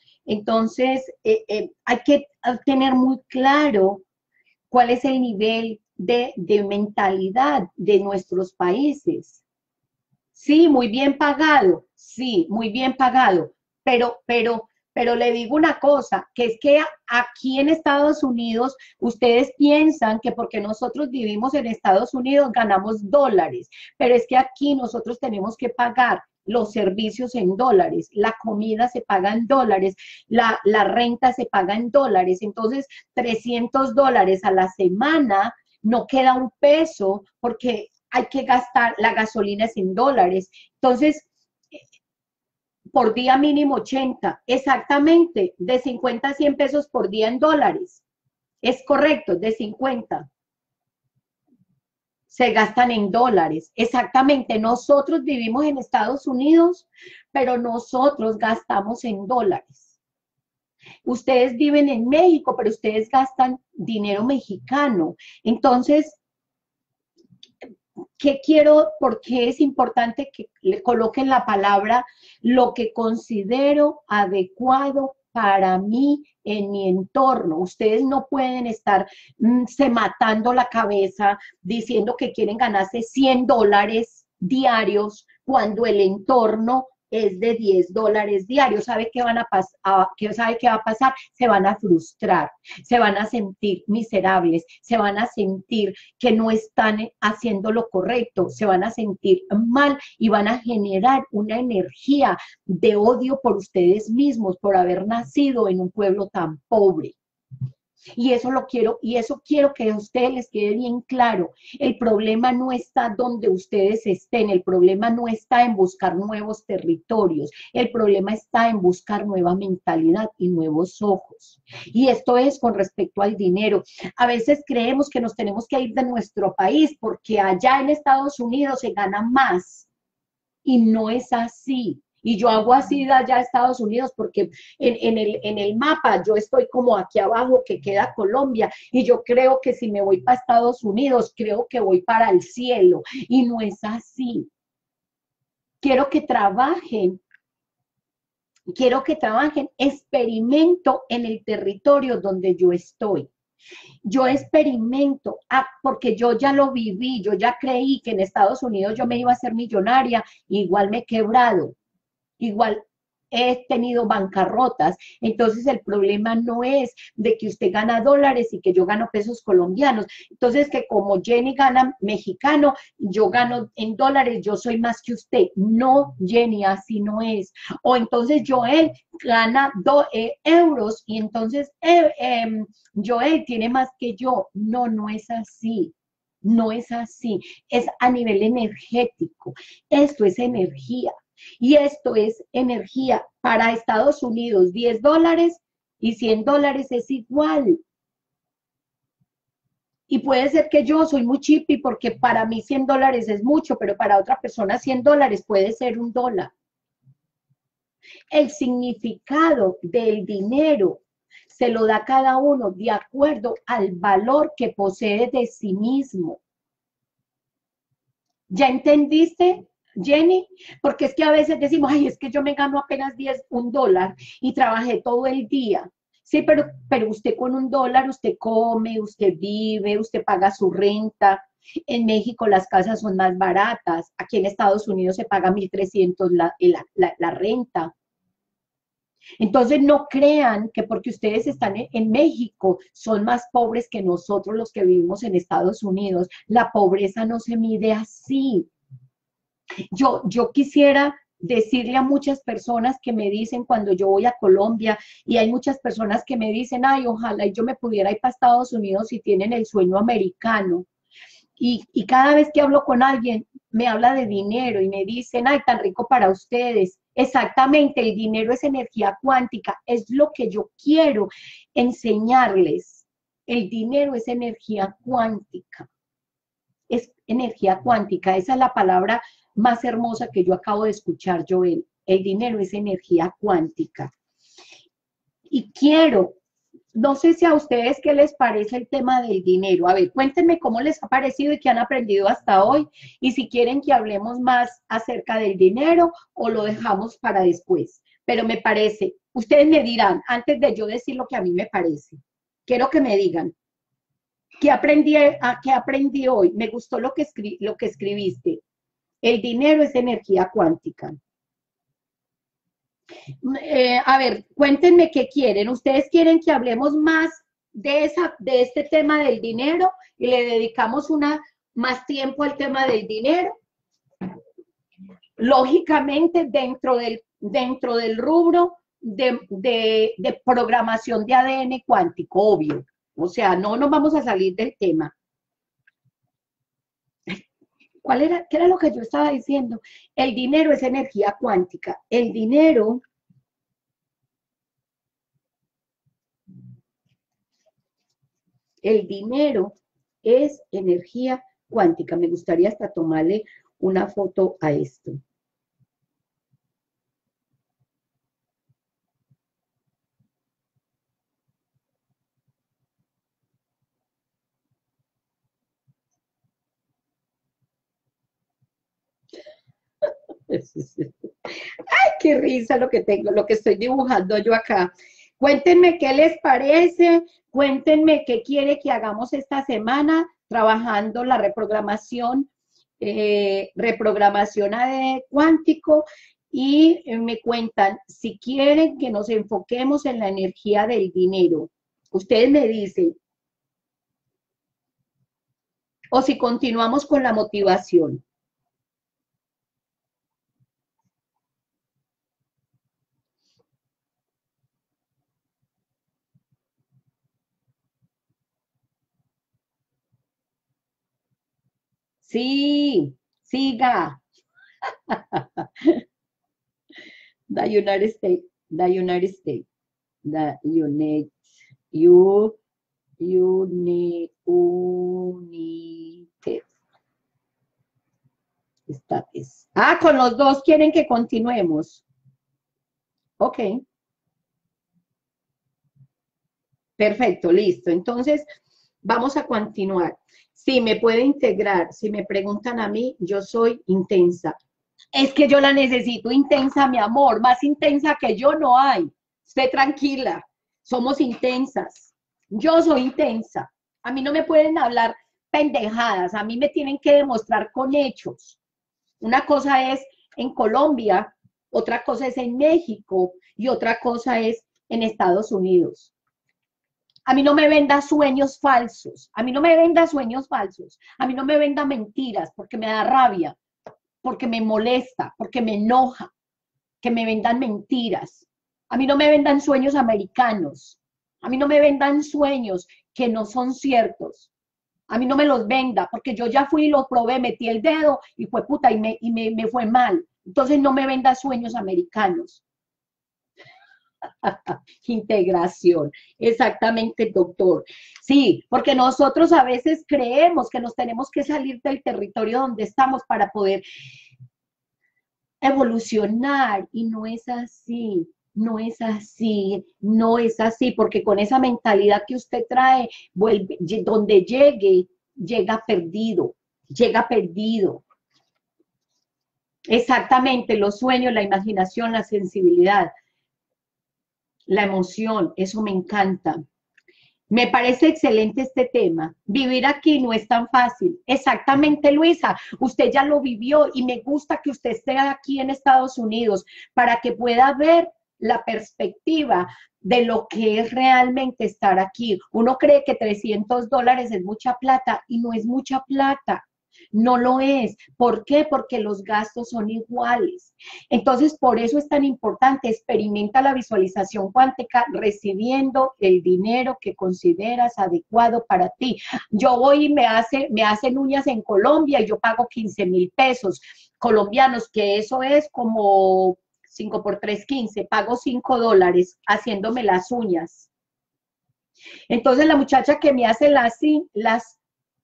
hay que tener muy claro cuál es el nivel de mentalidad de nuestros países. Sí, muy bien pagado, sí, muy bien pagado, pero le digo una cosa, que es que aquí en Estados Unidos ustedes piensan que porque nosotros vivimos en Estados Unidos ganamos dólares, pero es que aquí nosotros tenemos que pagar los servicios en dólares, la comida se paga en dólares, la renta se paga en dólares, entonces $300 a la semana no queda un peso porque hay que gastar, la gasolina es en dólares, entonces por día mínimo 80, exactamente, de 50 a 100 pesos por día en dólares, es correcto, de 50 se gastan en dólares, exactamente, nosotros vivimos en Estados Unidos, pero nosotros gastamos en dólares. Ustedes viven en México, pero ustedes gastan dinero mexicano, entonces ¿qué quiero? Porque es importante que le coloquen la palabra lo que considero adecuado para mí en mi entorno. Ustedes no pueden estar se matando la cabeza diciendo que quieren ganarse $100 diarios cuando el entorno es de $10 diarios. ¿Sabe qué van a pasar? ¿Sabe qué va a pasar? Se van a frustrar, se van a sentir miserables, se van a sentir que no están haciendo lo correcto, se van a sentir mal y van a generar una energía de odio por ustedes mismos, por haber nacido en un pueblo tan pobre. Y eso quiero que a ustedes les quede bien claro. El problema no está donde ustedes estén, el problema no está en buscar nuevos territorios, el problema está en buscar nueva mentalidad y nuevos ojos. Y esto es con respecto al dinero. A veces creemos que nos tenemos que ir de nuestro país porque allá en Estados Unidos se gana más. Y no es así. Y yo hago así de allá a Estados Unidos porque en el mapa yo estoy como aquí abajo que queda Colombia y yo creo que si me voy para Estados Unidos, creo que voy para el cielo y no es así. Quiero que trabajen, experimento en el territorio donde yo estoy. Yo experimento, porque yo ya lo viví, yo ya creí que en Estados Unidos yo me iba a hacer millonaria, igual me he quebrado. Igual he tenido bancarrotas, entonces el problema no es de que usted gana dólares y que yo gano pesos colombianos, entonces que como Jenny gana mexicano, yo gano en dólares, yo soy más que usted. No, Jenny, así no es. O entonces Joel gana euros y entonces Joel tiene más que yo. No, no es así. No es así, es a nivel energético. Esto es energía. Y esto es energía. Para Estados Unidos, $10 y $100 es igual. Y puede ser que yo soy muy chippy porque para mí $100 es mucho, pero para otra persona $100 puede ser $1. El significado del dinero se lo da cada uno de acuerdo al valor que posee de sí mismo. ¿Ya entendiste, Jenny? Porque es que a veces decimos, ay, es que yo me gano apenas $1 y trabajé todo el día. Sí, pero usted con $1, usted come, usted vive, usted paga su renta. En México las casas son más baratas. Aquí en Estados Unidos se paga 1.300 la renta. Entonces no crean que porque ustedes están en México son más pobres que nosotros los que vivimos en Estados Unidos. La pobreza no se mide así. Yo quisiera decirle a muchas personas que me dicen cuando yo voy a Colombia, y hay muchas personas que me dicen, ay, ojalá yo me pudiera ir para Estados Unidos y tienen el sueño americano. Y cada vez que hablo con alguien, me habla de dinero y me dicen, ay, tan rico para ustedes. Exactamente, el dinero es energía cuántica, es lo que yo quiero enseñarles. El dinero es energía cuántica, es energía cuántica, esa es la palabra más hermosa que yo acabo de escuchar, Joel. El dinero es energía cuántica. Y quiero, no sé si a ustedes qué les parece el tema del dinero. A ver, cuéntenme cómo les ha parecido y qué han aprendido hasta hoy. Y si quieren que hablemos más acerca del dinero o lo dejamos para después. Pero me parece, ustedes me dirán, antes de yo decir lo que a mí me parece, quiero que me digan, qué aprendí hoy? Me gustó lo que escribiste. El dinero es energía cuántica. A ver, cuéntenme qué quieren. ¿Ustedes quieren que hablemos más de este tema del dinero y le dedicamos más tiempo al tema del dinero? Lógicamente, dentro del rubro de programación de ADN cuántico, obvio. O sea, no nos vamos a salir del tema. ¿Qué era lo que yo estaba diciendo? El dinero es energía cuántica. El dinero es energía cuántica. Me gustaría hasta tomarle una foto a esto. Ay, qué risa lo que tengo, lo que estoy dibujando yo acá. Cuéntenme qué les parece, cuéntenme qué quiere que hagamos esta semana trabajando la reprogramación AD cuántico, y me cuentan si quieren que nos enfoquemos en la energía del dinero. Ustedes me dicen, o si continuamos con la motivación. Sí, siga. The United States, the United States, the United, United States. Ah, con los dos quieren que continuemos. Ok. Perfecto, listo. Entonces, vamos a continuar. Si me puede integrar, si me preguntan a mí, yo soy intensa. Es que yo la necesito intensa, mi amor, más intensa que yo no hay. Esté tranquila, somos intensas. Yo soy intensa. A mí no me pueden hablar pendejadas, a mí me tienen que demostrar con hechos. Una cosa es en Colombia, otra cosa es en México y otra cosa es en Estados Unidos. A mí no me venda sueños falsos, a mí no me venda sueños falsos, a mí no me venda mentiras porque me da rabia, porque me molesta, porque me enoja, que me vendan mentiras. A mí no me vendan sueños americanos, a mí no me vendan sueños que no son ciertos. A mí no me los venda, porque yo ya fui y lo probé, metí el dedo y fue puta y me fue mal. Entonces no me venda sueños americanos. Integración, exactamente, doctor. Sí, porque nosotros a veces creemos que nos tenemos que salir del territorio donde estamos para poder evolucionar y no es así. No es así, no es así, porque con esa mentalidad que usted trae, vuelve, donde llegue, llega perdido, llega perdido. Exactamente, los sueños, la imaginación, la sensibilidad, la emoción, eso me encanta. Me parece excelente este tema. Vivir aquí no es tan fácil. Exactamente, Luisa. Usted ya lo vivió y me gusta que usted esté aquí en Estados Unidos para que pueda ver la perspectiva de lo que es realmente estar aquí. Uno cree que $300 es mucha plata y no es mucha plata. No lo es. ¿Por qué? Porque los gastos son iguales. Entonces, por eso es tan importante, experimenta la visualización cuántica recibiendo el dinero que consideras adecuado para ti. Yo voy y me hacen uñas en Colombia y yo pago 15,000 pesos colombianos, que eso es como 5 por 3, 15, pago $5 haciéndome las uñas. Entonces la muchacha que me hace las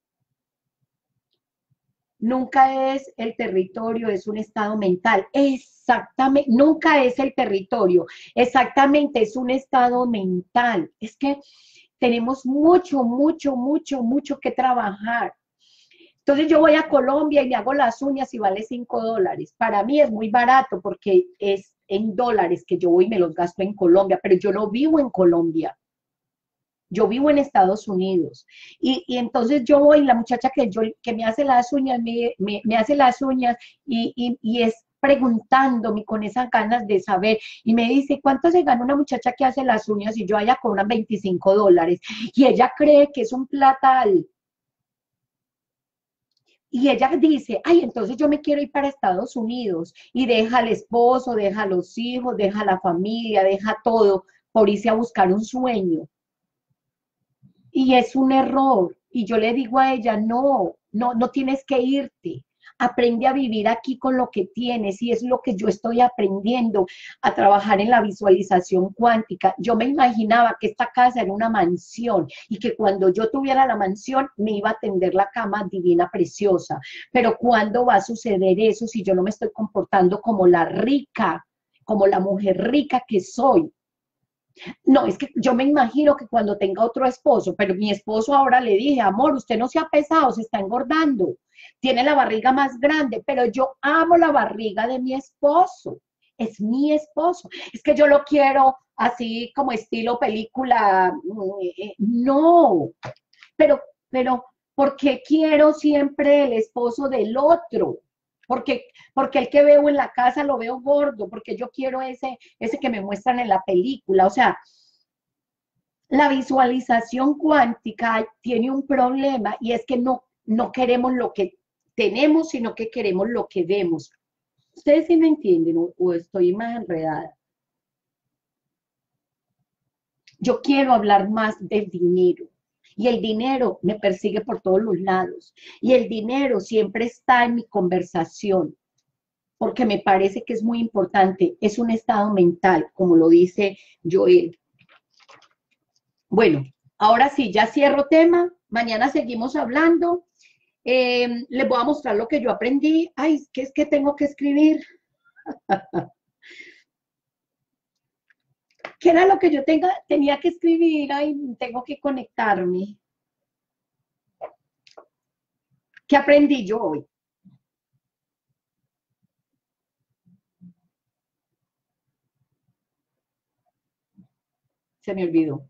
nunca es el territorio, es un estado mental. Exactamente, nunca es el territorio, exactamente, es un estado mental. Es que tenemos mucho, mucho, mucho, mucho que trabajar. Entonces yo voy a Colombia y me hago las uñas y vale $5. Para mí es muy barato porque es en dólares que yo voy y me los gasto en Colombia, pero yo no vivo en Colombia. Yo vivo en Estados Unidos. Y entonces yo voy, la muchacha que me hace las uñas, me hace las uñas y es preguntándome con esas ganas de saber. Y me dice, ¿cuánto se gana una muchacha que hace las uñas? Y yo, allá cobran $25. Y ella cree que es un platal. Y ella dice, ay, entonces yo me quiero ir para Estados Unidos y deja al esposo, deja a los hijos, deja la familia, deja todo por irse a buscar un sueño. Y es un error. Y yo le digo a ella, no, no, no tienes que irte. Aprende a vivir aquí con lo que tienes y es lo que yo estoy aprendiendo a trabajar en la visualización cuántica. Yo me imaginaba que esta casa era una mansión y que cuando yo tuviera la mansión me iba a tender la cama divina preciosa. Pero ¿cuándo va a suceder eso si yo no me estoy comportando como la rica, como la mujer rica que soy? No, es que yo me imagino que cuando tenga otro esposo, pero mi esposo ahora le dije, amor, usted no se ha pesado, se está engordando, tiene la barriga más grande, pero yo amo la barriga de mi esposo, es mi esposo, es que yo lo quiero así como estilo película, no, pero, ¿por qué quiero siempre el esposo del otro? Porque el que veo en la casa lo veo gordo, porque yo quiero ese que me muestran en la película. O sea, la visualización cuántica tiene un problema y es que no queremos lo que tenemos, sino que queremos lo que vemos. ¿Ustedes sí me entienden o estoy más enredada? Yo quiero hablar más del dinero. Y el dinero me persigue por todos los lados. Y el dinero siempre está en mi conversación, porque me parece que es muy importante. Es un estado mental, como lo dice Joel. Bueno, ahora sí, ya cierro tema. Mañana seguimos hablando. Les voy a mostrar lo que yo aprendí. Ay, ¿qué es que tengo que escribir? ¿Qué era lo que yo tenía que escribir? Ay, tengo que conectarme. ¿Qué aprendí yo hoy? Se me olvidó.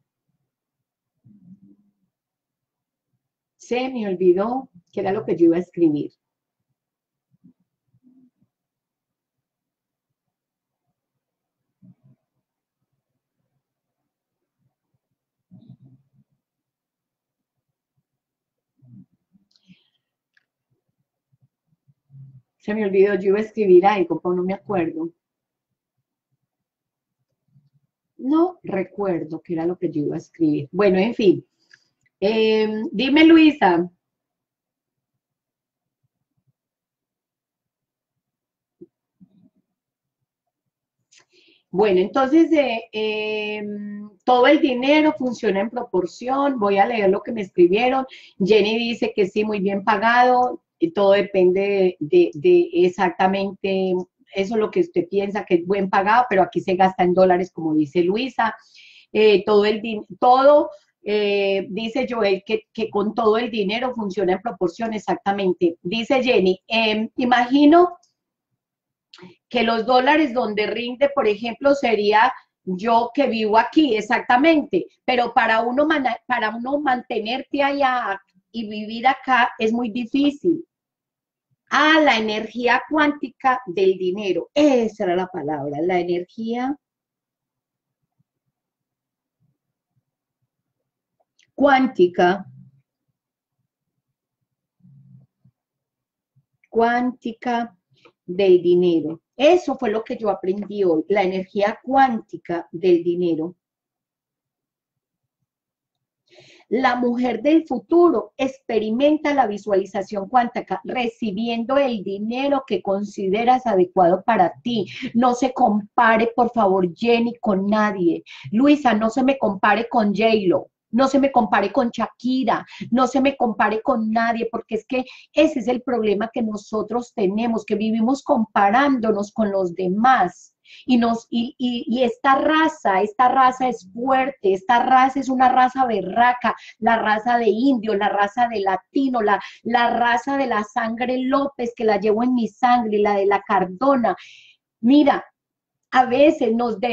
Se me olvidó qué era lo que yo iba a escribir. Se me olvidó, yo iba a escribir algo, pero no me acuerdo. No recuerdo qué era lo que yo iba a escribir. Bueno, en fin. Dime, Luisa. Bueno, entonces todo el dinero funciona en proporción. Voy a leer lo que me escribieron. Jenny dice que sí, muy bien pagado. Y todo depende de exactamente. eso es lo que usted piensa que es buen pagado, pero aquí se gasta en dólares, como dice Luisa. Dice Joel que con todo el dinero funciona en proporción, exactamente. Dice Jenny, imagino que los dólares donde rinde, por ejemplo, sería yo que vivo aquí, exactamente, pero para uno mantenerte allá y vivir acá es muy difícil. Ah, la energía cuántica del dinero, esa era la palabra, la energía cuántica, cuántica del dinero. Eso fue lo que yo aprendí hoy, la energía cuántica del dinero. La mujer del futuro experimenta la visualización cuántica, recibiendo el dinero que consideras adecuado para ti. No se compare, por favor, Jenny, con nadie. Luisa, no se me compare con J-Lo. No se me compare con Shakira, no se me compare con nadie, porque es que ese es el problema que nosotros tenemos, que vivimos comparándonos con los demás. Y esta raza es fuerte, esta raza es una raza berraca, la raza de indio, la raza de latino, la raza de la sangre López, que la llevo en mi sangre, la de la Cardona. Mira, a veces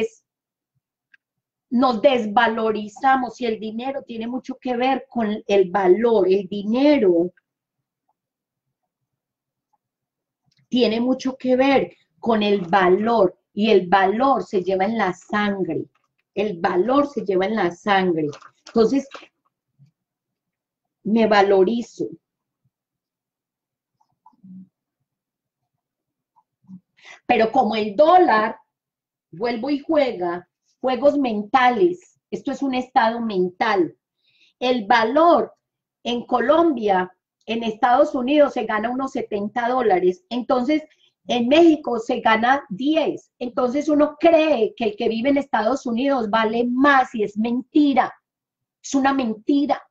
nos desvalorizamos y el dinero tiene mucho que ver con el valor, el dinero tiene mucho que ver con el valor y el valor se lleva en la sangre, el valor se lleva en la sangre. Entonces, me valorizo. Pero como el dólar, vuelvo y juega, juegos mentales, esto es un estado mental. El valor en Colombia, en Estados Unidos se gana unos $70, entonces en México se gana 10, entonces uno cree que el que vive en Estados Unidos vale más y es mentira, es una mentira.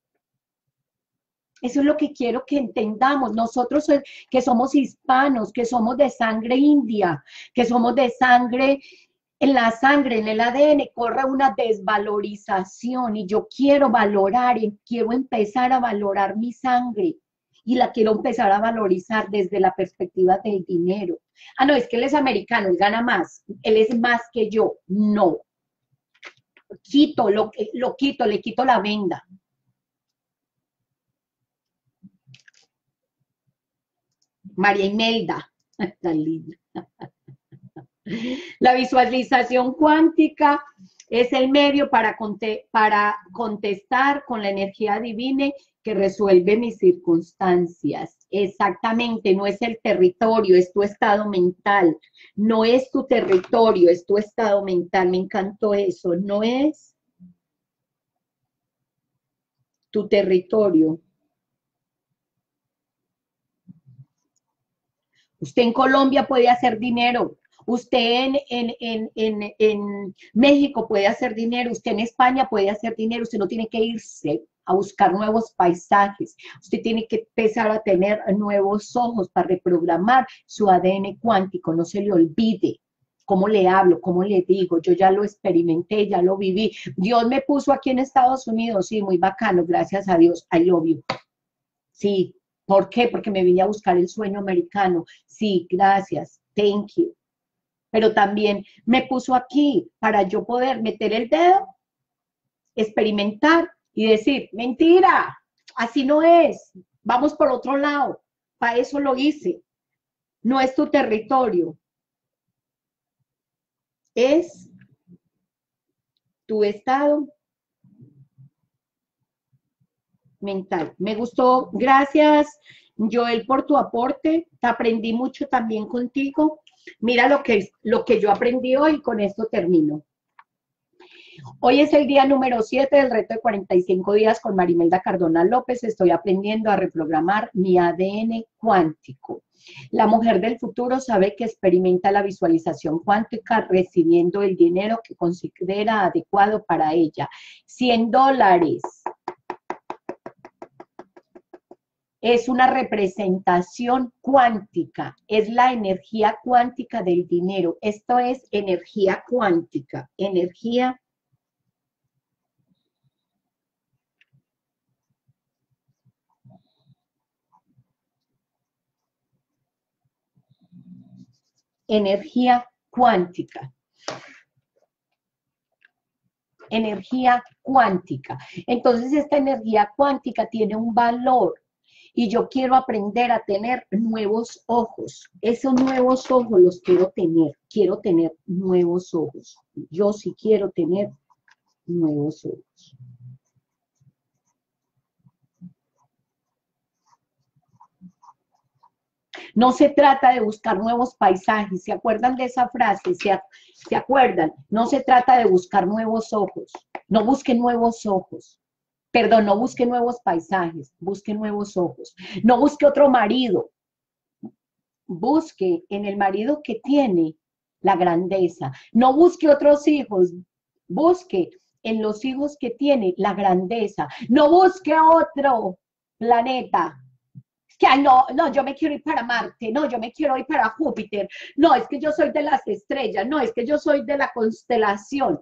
Eso es lo que quiero que entendamos. Nosotros que somos hispanos, que somos de sangre india, que somos de sangre, en la sangre, en el ADN, corre una desvalorización y yo quiero valorar y quiero empezar a valorar mi sangre y la quiero empezar a valorizar desde la perspectiva del dinero. Ah, no, es que él es americano, él gana más, él es más que yo. No. Quito, le quito la venda. María Imelda, tan linda. La visualización cuántica es el medio para contestar con la energía divina que resuelve mis circunstancias. Exactamente, no es el territorio, es tu estado mental. No es tu territorio, es tu estado mental. Me encantó eso. No es tu territorio. Usted en Colombia puede hacer dinero. Usted en México puede hacer dinero, usted en España puede hacer dinero, usted no tiene que irse a buscar nuevos paisajes, usted tiene que empezar a tener nuevos ojos para reprogramar su ADN cuántico, no se le olvide cómo le hablo, cómo le digo, yo ya lo experimenté, ya lo viví, Dios me puso aquí en Estados Unidos, sí, muy bacano, gracias a Dios, I love you, sí, ¿por qué? Porque me vine a buscar el sueño americano, sí, gracias, thank you, pero también me puso aquí para yo poder meter el dedo, experimentar y decir, mentira, así no es, vamos por otro lado, para eso lo hice, no es tu territorio, es tu estado mental. Me gustó, gracias Joel por tu aporte, aprendí mucho también contigo. Mira lo que yo aprendí hoy, con esto termino. Hoy es el día número 7 del reto de 45 días con Marimelda Cardona López. Estoy aprendiendo a reprogramar mi ADN cuántico. La mujer del futuro sabe que experimenta la visualización cuántica recibiendo el dinero que considera adecuado para ella. $100. es una representación cuántica, es la energía cuántica del dinero. Esto es energía cuántica, energía cuántica. Energía cuántica. Entonces esta energía cuántica tiene un valor y yo quiero aprender a tener nuevos ojos. Esos nuevos ojos los quiero tener nuevos ojos. Yo sí quiero tener nuevos ojos. No se trata de buscar nuevos paisajes, ¿se acuerdan de esa frase? ¿Se acuerdan? No se trata de buscar nuevos ojos, no busquen nuevos ojos. Perdón, no busque nuevos paisajes, busque nuevos ojos. No busque otro marido, busque en el marido que tiene la grandeza. No busque otros hijos, busque en los hijos que tiene la grandeza. No busque otro planeta. Que ay, no, yo me quiero ir para Marte, no, yo me quiero ir para Júpiter, no, es que yo soy de las estrellas, no, es que yo soy de la constelación.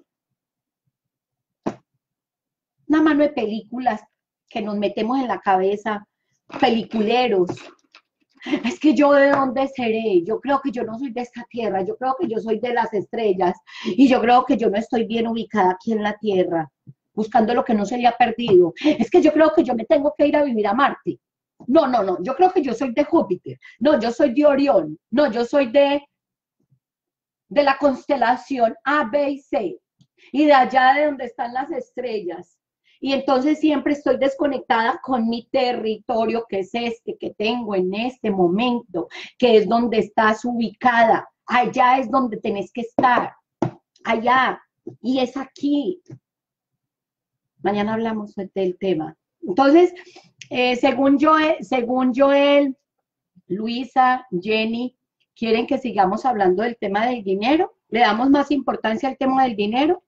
Una mano de películas que nos metemos en la cabeza, peliculeros. Es que yo de dónde seré, yo creo que yo no soy de esta tierra, yo creo que yo soy de las estrellas y yo creo que yo no estoy bien ubicada aquí en la tierra, buscando lo que no se le ha perdido. Es que yo creo que yo me tengo que ir a vivir a Marte. No, yo creo que yo soy de Júpiter, no, yo soy de Orión, no, yo soy de la constelación A, B y C, y de allá de donde están las estrellas. Y entonces siempre estoy desconectada con mi territorio, que es este que tengo en este momento, que es donde estás ubicada. Allá es donde tenés que estar, allá, y es aquí. Mañana hablamos del tema. Entonces, según Joel, Luisa, Jenny, ¿quieren que sigamos hablando del tema del dinero? ¿Le damos más importancia al tema del dinero?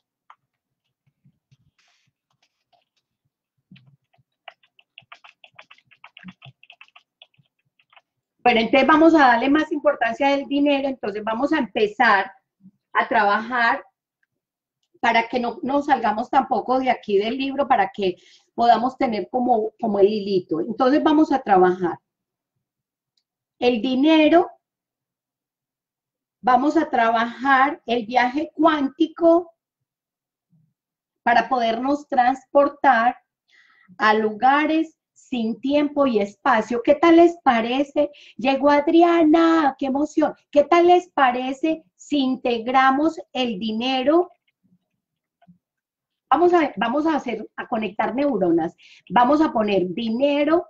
Bueno, entonces vamos a darle más importancia al dinero, entonces vamos a empezar a trabajar para que no nos salgamos tampoco de aquí del libro, para que podamos tener como el hilito. Entonces vamos a trabajar. El dinero, vamos a trabajar el viaje cuántico para podernos transportar a lugares sin tiempo y espacio. ¿Qué tal les parece? Llegó Adriana, qué emoción. ¿Qué tal les parece si integramos el dinero? Vamos a conectar neuronas. Vamos a poner dinero,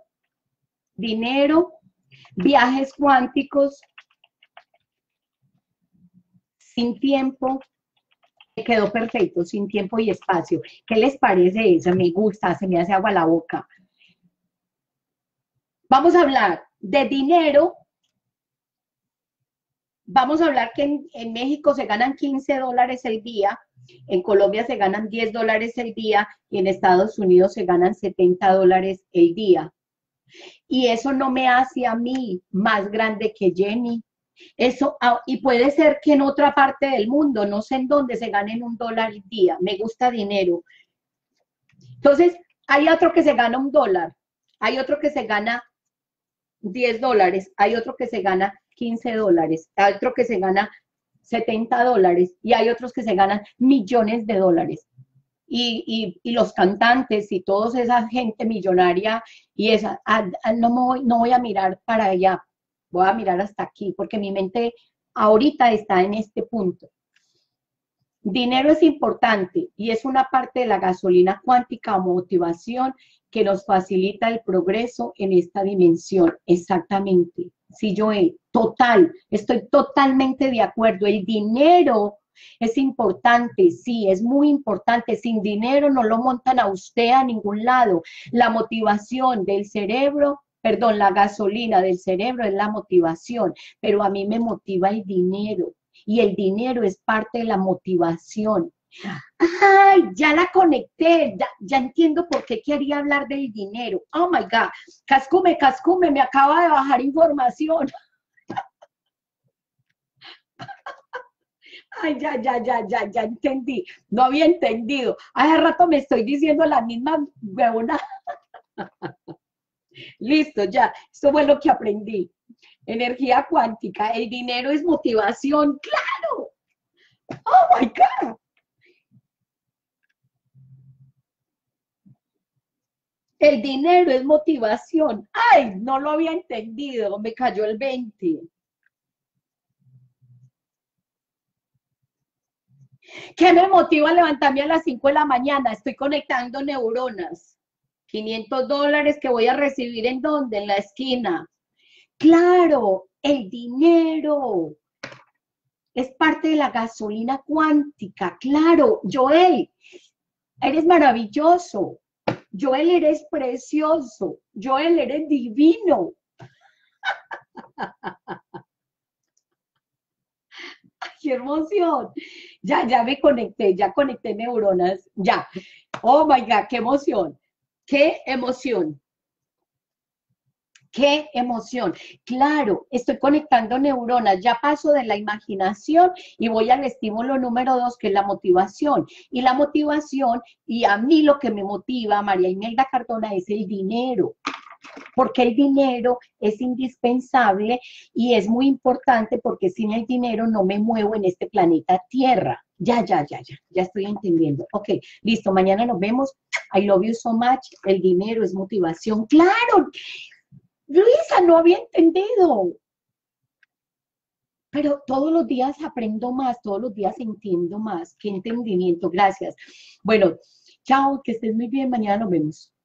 viajes cuánticos, sin tiempo. Me quedó perfecto, sin tiempo y espacio. ¿Qué les parece eso? Me gusta, se me hace agua la boca. Vamos a hablar de dinero. Vamos a hablar que en México se ganan $15 el día, en Colombia se ganan $10 el día y en Estados Unidos se ganan $70 el día. Y eso no me hace a mí más grande que Jenny. Eso, y puede ser que en otra parte del mundo, no sé en dónde, se ganen $1 al día. Me gusta dinero. Entonces, hay otro que se gana $1, hay otro que se gana $10, hay otro que se gana $15, hay otro que se gana $70 y hay otros que se ganan millones de dólares. Y los cantantes y toda esa gente millonaria y esa, no voy a mirar para allá, voy a mirar hasta aquí, porque mi mente ahorita está en este punto. Dinero es importante y es una parte de la gasolina cuántica o motivación que nos facilita el progreso en esta dimensión. Exactamente. Sí, Joel, estoy totalmente de acuerdo. El dinero es importante, sí, es muy importante. Sin dinero no lo montan a usted a ningún lado. La motivación del cerebro, perdón, la gasolina del cerebro es la motivación, pero a mí me motiva el dinero. Y el dinero es parte de la motivación. Ay, ya la conecté, ya entiendo por qué quería hablar del dinero. Oh my God, Cascume, Cascume, me acaba de bajar información. Ay, ya entendí. No había entendido. Hace rato me estoy diciendo la misma huevona. Listo, ya. Esto fue lo que aprendí. Energía cuántica. El dinero es motivación. ¡Claro! Oh my God. El dinero es motivación. Ay, no lo había entendido. Me cayó el 20. ¿Qué me motiva a levantarme a las 5 de la mañana? Estoy conectando neuronas. $500 que voy a recibir en dónde? En la esquina. Claro, el dinero es parte de la gasolina cuántica. Claro, Joel, eres maravilloso. Joel, eres precioso. Joel, eres divino. ¡Ay, qué emoción! Ya me conecté, ya conecté neuronas. Ya. Oh my God, qué emoción. Qué emoción. ¡Qué emoción! Claro, estoy conectando neuronas, ya paso de la imaginación y voy al estímulo número 2, que es la motivación. Y la motivación, y a mí lo que me motiva, María Imelda Cardona, es el dinero, porque el dinero es indispensable y es muy importante porque sin el dinero no me muevo en este planeta Tierra. Ya estoy entendiendo. Ok, listo, mañana nos vemos. I love you so much. El dinero es motivación. Claro, Luisa, no había entendido, pero todos los días aprendo más, todos los días entiendo más. Qué entendimiento, gracias. Bueno, chao, que estés muy bien, mañana nos vemos.